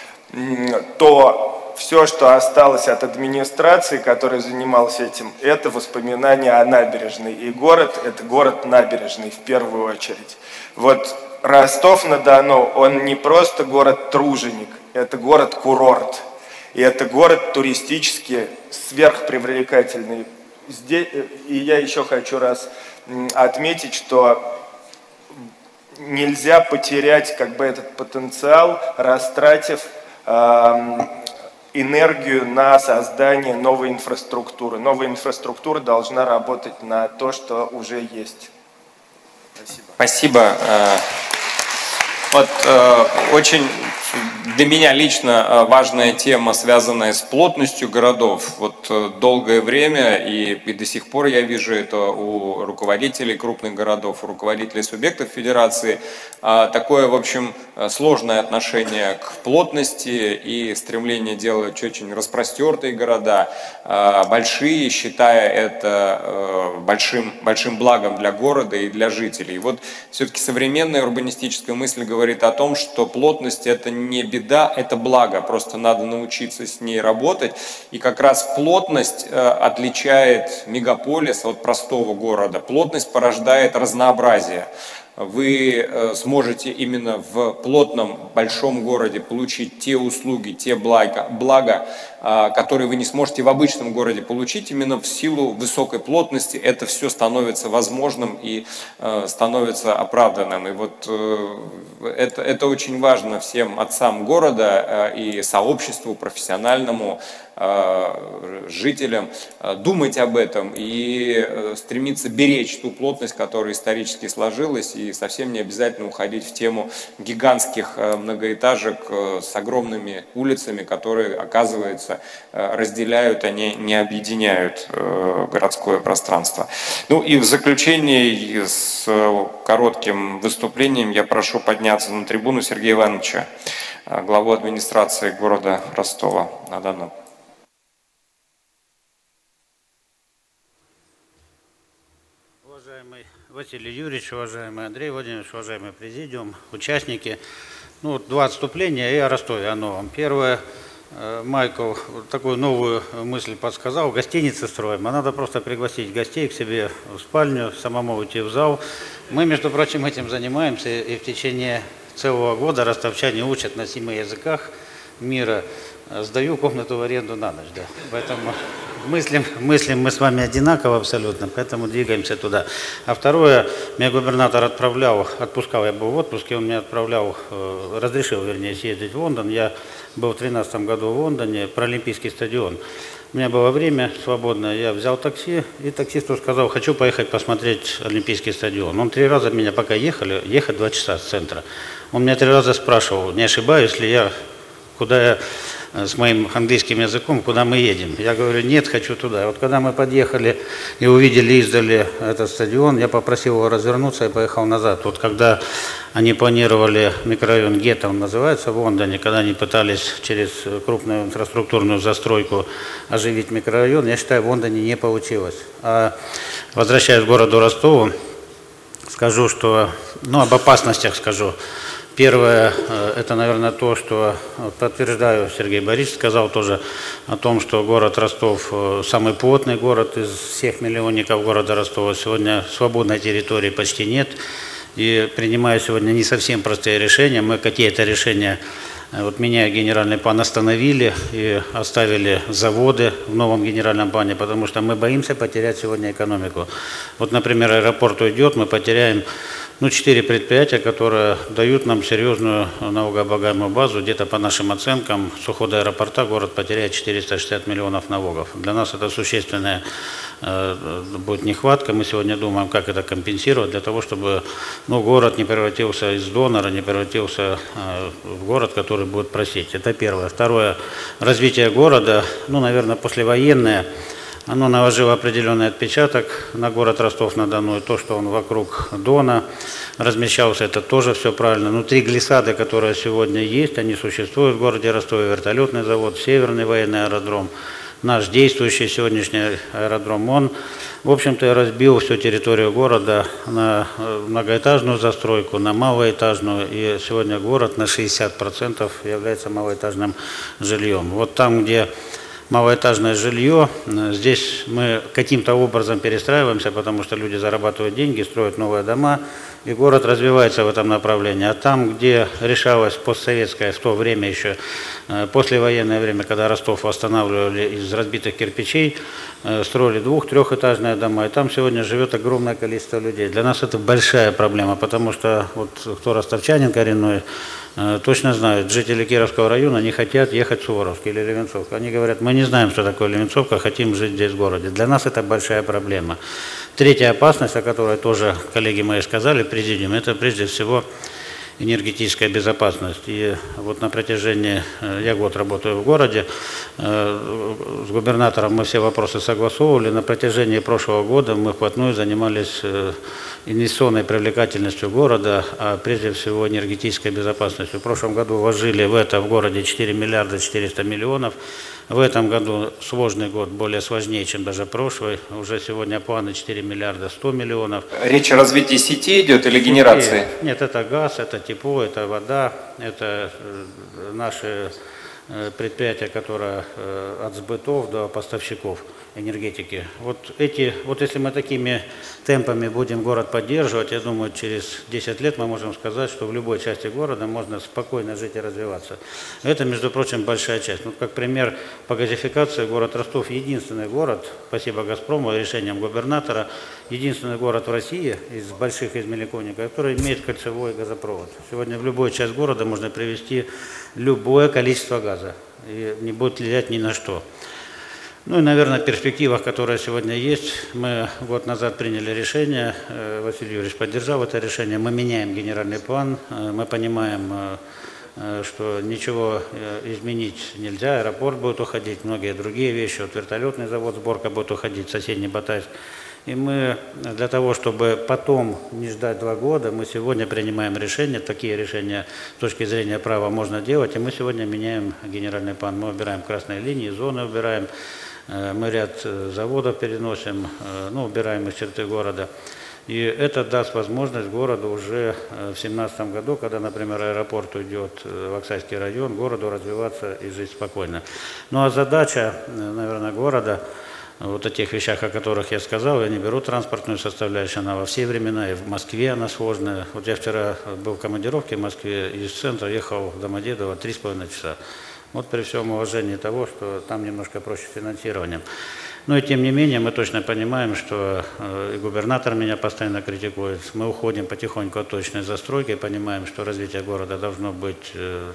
то все, что осталось от администрации, которая занималась этим, это воспоминания о набережной. И город – это город набережный в первую очередь. Вот Ростов-на-Дону, он не просто город-труженик, это город-курорт. И это город туристически сверхпривлекательный. Здесь, и я еще хочу раз отметить, что нельзя потерять как бы этот потенциал, растратив э, энергию на создание новой инфраструктуры. Новая инфраструктура должна работать на то, что уже есть. Спасибо. Спасибо. Вот очень для меня лично важная тема, связанная с плотностью городов. Вот долгое время и, и до сих пор я вижу это у руководителей крупных городов, у руководителей субъектов федерации. Такое, в общем, сложное отношение к плотности и стремление делать очень распростертые города, большие, считая это большим, большим благом для города и для жителей. И вот все-таки современная урбанистическая мысль говорит о том, что плотность – это не беда, это благо, просто надо научиться с ней работать. И как раз плотность отличает мегаполис от простого города. Плотность порождает разнообразие. Вы сможете именно в плотном большом городе получить те услуги, те блага, блага, которые вы не сможете в обычном городе получить. Именно в силу высокой плотности это все становится возможным и становится оправданным. И вот это, это очень важно всем отцам города и сообществу профессиональному, жителям думать об этом и стремиться беречь ту плотность, которая исторически сложилась, и совсем не обязательно уходить в тему гигантских многоэтажек с огромными улицами, которые, оказывается, разделяют, они не объединяют городское пространство. Ну и в заключение с коротким выступлением я прошу подняться на трибуну Сергея Ивановича, главу администрации города Ростова-на-Дону. Уважаемый Василий Юрьевич, уважаемый Андрей Владимирович, уважаемый президиум, участники. Ну, два отступления и о Ростове, о новом. Первое, Майкл такую новую мысль подсказал. Гостиницы строим, а надо просто пригласить гостей к себе в спальню, самому уйти в зал. Мы, между прочим, этим занимаемся, и в течение целого года ростовчане учат на семи языках мира. Сдаю комнату в аренду на ночь, да. Поэтому мыслим, мыслим мы с вами одинаково абсолютно, поэтому двигаемся туда. А второе, меня губернатор отправлял, отпускал, я был в отпуске, он меня отправлял, разрешил, вернее, съездить в Лондон. Я был в тринадцатом году в Лондоне, про Олимпийский стадион. У меня было время свободное, я взял такси, и таксисту сказал, хочу поехать посмотреть Олимпийский стадион. Он три раза меня, пока ехали, ехать два часа с центра, он меня три раза спрашивал, не ошибаюсь ли я, куда я с моим английским языком, куда мы едем. Я говорю, нет, хочу туда. И вот когда мы подъехали и увидели издали этот стадион, я попросил его развернуться и поехал назад. Вот когда они планировали микрорайон Гетто, он называется, в Лондоне, когда они пытались через крупную инфраструктурную застройку оживить микрорайон, я считаю, в Лондоне не получилось. А возвращаясь к городу Ростову, скажу, что, ну, об опасностях скажу. Первое, это, наверное, то, что подтверждаю, Сергей Борисович сказал тоже о том, что город Ростов самый плотный город из всех миллионников города Ростова. Сегодня свободной территории почти нет. И принимая сегодня не совсем простые решения, мы какие-то решения, вот меня генеральный план остановили и оставили заводы в новом генеральном плане, потому что мы боимся потерять сегодня экономику. Вот, например, аэропорт уйдет, мы потеряем ну, четыре предприятия, которые дают нам серьезную налогооблагаемую базу. Где-то по нашим оценкам с ухода аэропорта город потеряет четыреста шестьдесят миллионов налогов. Для нас это существенная э, будет нехватка. Мы сегодня думаем, как это компенсировать, для того, чтобы ну, город не превратился из донора, не превратился э, в город, который будет просить. Это первое. Второе. Развитие города, ну, наверное, послевоенное. Оно наложило определенный отпечаток на город Ростов-на-Дону, и то, что он вокруг Дона размещался, это тоже все правильно. Но три глиссады, которые сегодня есть, они существуют в городе Ростове: вертолетный завод, Северный военный аэродром, наш действующий сегодняшний аэродром. Он, в общем-то, разбил всю территорию города на многоэтажную застройку, на малоэтажную, и сегодня город на шестьдесят процентов является малоэтажным жильем. Вот там, где малоэтажное жилье. Здесь мы каким-то образом перестраиваемся, потому что люди зарабатывают деньги, строят новые дома, и город развивается в этом направлении. А там, где решалось постсоветское, в то время еще, послевоенное время, когда Ростов восстанавливали из разбитых кирпичей, строили двух-трехэтажные дома, и там сегодня живет огромное количество людей. Для нас это большая проблема, потому что вот кто ростовчанин коренной, точно знают, жители Кировского района не хотят ехать в Суворовск или Левенцовку. Они говорят, мы не знаем, что такое Левенцовка, хотим жить здесь в городе. Для нас это большая проблема. Третья опасность, о которой тоже коллеги мои сказали, президиум, это прежде всего энергетическая безопасность. И вот на протяжении, я год работаю в городе, с губернатором мы все вопросы согласовывали. На протяжении прошлого года мы вплотную занимались инвестиционной привлекательностью города, а прежде всего энергетической безопасностью. В прошлом году вложили в это в городе четыре миллиарда четыреста миллионов. В этом году сложный год, более сложнее, чем даже прошлый. Уже сегодня планы четыре миллиарда сто миллионов. Речь о развитии сетей идет или генерации? Нет, это газ, это тепло, это вода, это наши предприятия, которые от сбытов до поставщиков энергетики. Вот эти, вот если мы такими темпами будем город поддерживать, я думаю, через десять лет мы можем сказать, что в любой части города можно спокойно жить и развиваться. Это, между прочим, большая часть. Ну, как пример по газификации, город Ростов единственный город, спасибо «Газпрому» и решениям губернатора, единственный город в России из больших из миллионников, который имеет кольцевой газопровод. Сегодня в любую часть города можно привезти любое количество газа, и не будет влиять ни на что. Ну и, наверное, в перспективах, которые сегодня есть, мы год назад приняли решение, Василий Юрьевич поддержал это решение, мы меняем генеральный план, мы понимаем, что ничего изменить нельзя, аэропорт будет уходить, многие другие вещи, вот вертолетный завод, сборка будет уходить, соседний Батайск. И мы для того, чтобы потом не ждать два года, мы сегодня принимаем решения, такие решения с точки зрения права можно делать, и мы сегодня меняем генеральный план. Мы убираем красные линии, зоны убираем, мы ряд заводов переносим, ну, убираем из черты города. И это даст возможность городу уже в две тысячи семнадцатом году, когда, например, аэропорт уйдет в Оксайский район, городу развиваться и жить спокойно. Ну а задача, наверное, города, вот о тех вещах, о которых я сказал, я не беру транспортную составляющую, она во все времена, и в Москве она сложная. Вот я вчера был в командировке в Москве, из центра ехал в Домодедово три с половиной часа. Вот при всем уважении того, что там немножко проще с финансированием. Но и тем не менее мы точно понимаем, что и губернатор меня постоянно критикует. Мы уходим потихоньку от точной застройки, понимаем, что развитие города должно быть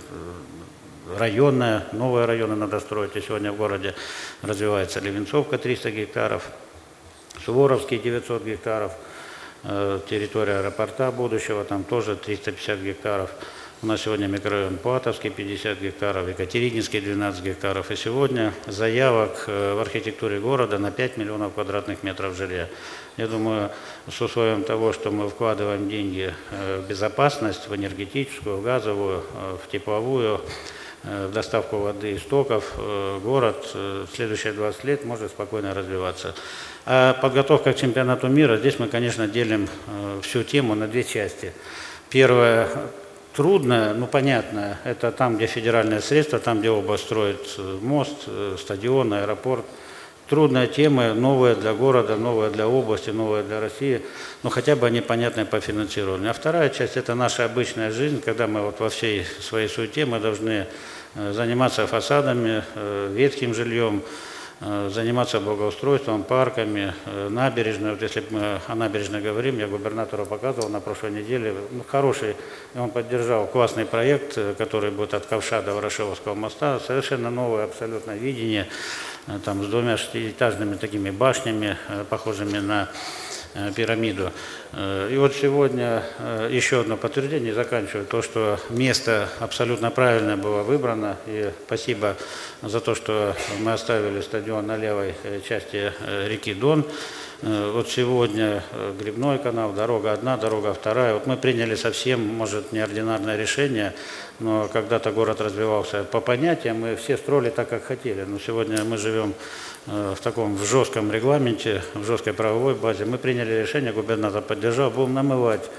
районное, новые районы надо строить. И сегодня в городе развивается Левенцовка триста гектаров, Суворовский девятьсот гектаров, территория аэропорта будущего, там тоже триста пятьдесят гектаров. У нас сегодня микрорайон Платовский пятьдесят гектаров, Екатерининский двенадцать гектаров. И сегодня заявок в архитектуре города на пять миллионов квадратных метров жилья. Я думаю, с условием того, что мы вкладываем деньги в безопасность, в энергетическую, в газовую, в тепловую, в доставку воды и стоков, город в следующие двадцать лет может спокойно развиваться. А подготовка к чемпионату мира, здесь мы, конечно, делим всю тему на две части. Первое – трудное, ну понятно, это там, где федеральные средства, там, где область строит мост, стадион, аэропорт. Трудная тема, новая для города, новая для области, новая для России, но хотя бы они понятны по финансированию. А вторая часть – это наша обычная жизнь, когда мы вот во всей своей суете мы должны заниматься фасадами, ветхим жильем, заниматься благоустройством, парками, набережной. Вот если мы о набережной говорим, я губернатору показывал на прошлой неделе, ну, хороший, и он поддержал классный проект, который будет от Ковша до Ворошиловского моста, совершенно новое абсолютно видение, там с двумя шестиэтажными такими башнями, похожими на пирамиду. И вот сегодня еще одно подтверждение, заканчиваю, то, что место абсолютно правильно было выбрано, и спасибо за то, что мы оставили стадион на левой части реки Дон. Вот сегодня Грибной канал, дорога одна, дорога вторая. Вот мы приняли совсем, может, неординарное решение, но когда-то город развивался по понятиям, мы все строили так, как хотели. Но сегодня мы живем в таком в жестком регламенте, в жесткой правовой базе. Мы приняли решение, губернатор поддержал, будем намывать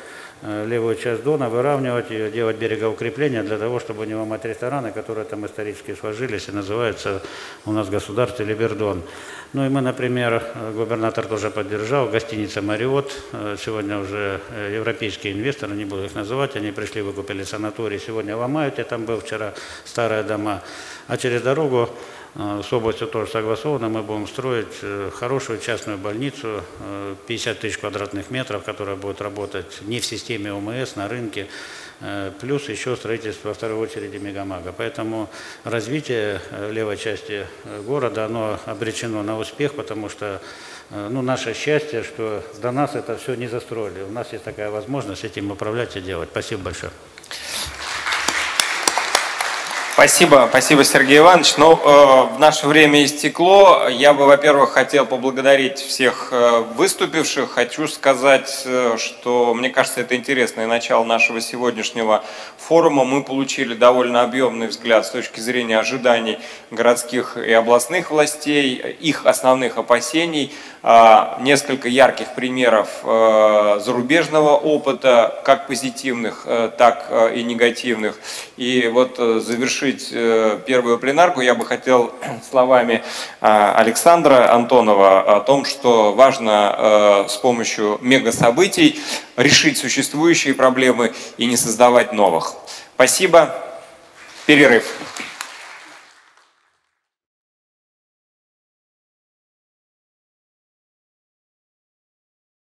левую часть Дона, выравнивать ее, делать берегоукрепления для того, чтобы не ломать рестораны, которые там исторически сложились и называются у нас государство Либердон. Ну и мы, например, губернатор тоже поддержал, гостиница «Мариот», сегодня уже европейские инвесторы, не буду их называть, они пришли, выкупили санаторий, сегодня ломают, я там был вчера, старые дома, а через дорогу с областью тоже согласовано, мы будем строить хорошую частную больницу, пятьдесят тысяч квадратных метров, которая будет работать не в системе ОМС, на рынке, плюс еще строительство во второй очереди мегамага. Поэтому развитие левой части города, оно обречено на успех, потому что ну, наше счастье, что до нас это все не застроили. У нас есть такая возможность этим управлять и делать. Спасибо большое. Спасибо, спасибо, Сергей Иванович. Ну, э, в наше время истекло. Я бы, во-первых, хотел поблагодарить всех э, выступивших. Хочу сказать, э, что, мне кажется, это интересное начало нашего сегодняшнего форума. Мы получили довольно объемный взгляд с точки зрения ожиданий городских и областных властей, их основных опасений, э, несколько ярких примеров э, зарубежного опыта, как позитивных, э, так э, и негативных. И вот э, завершить первую пленарку я бы хотел словами Александра Антонова о том, что важно с помощью мегасобытий решить существующие проблемы и не создавать новых. Спасибо. Перерыв.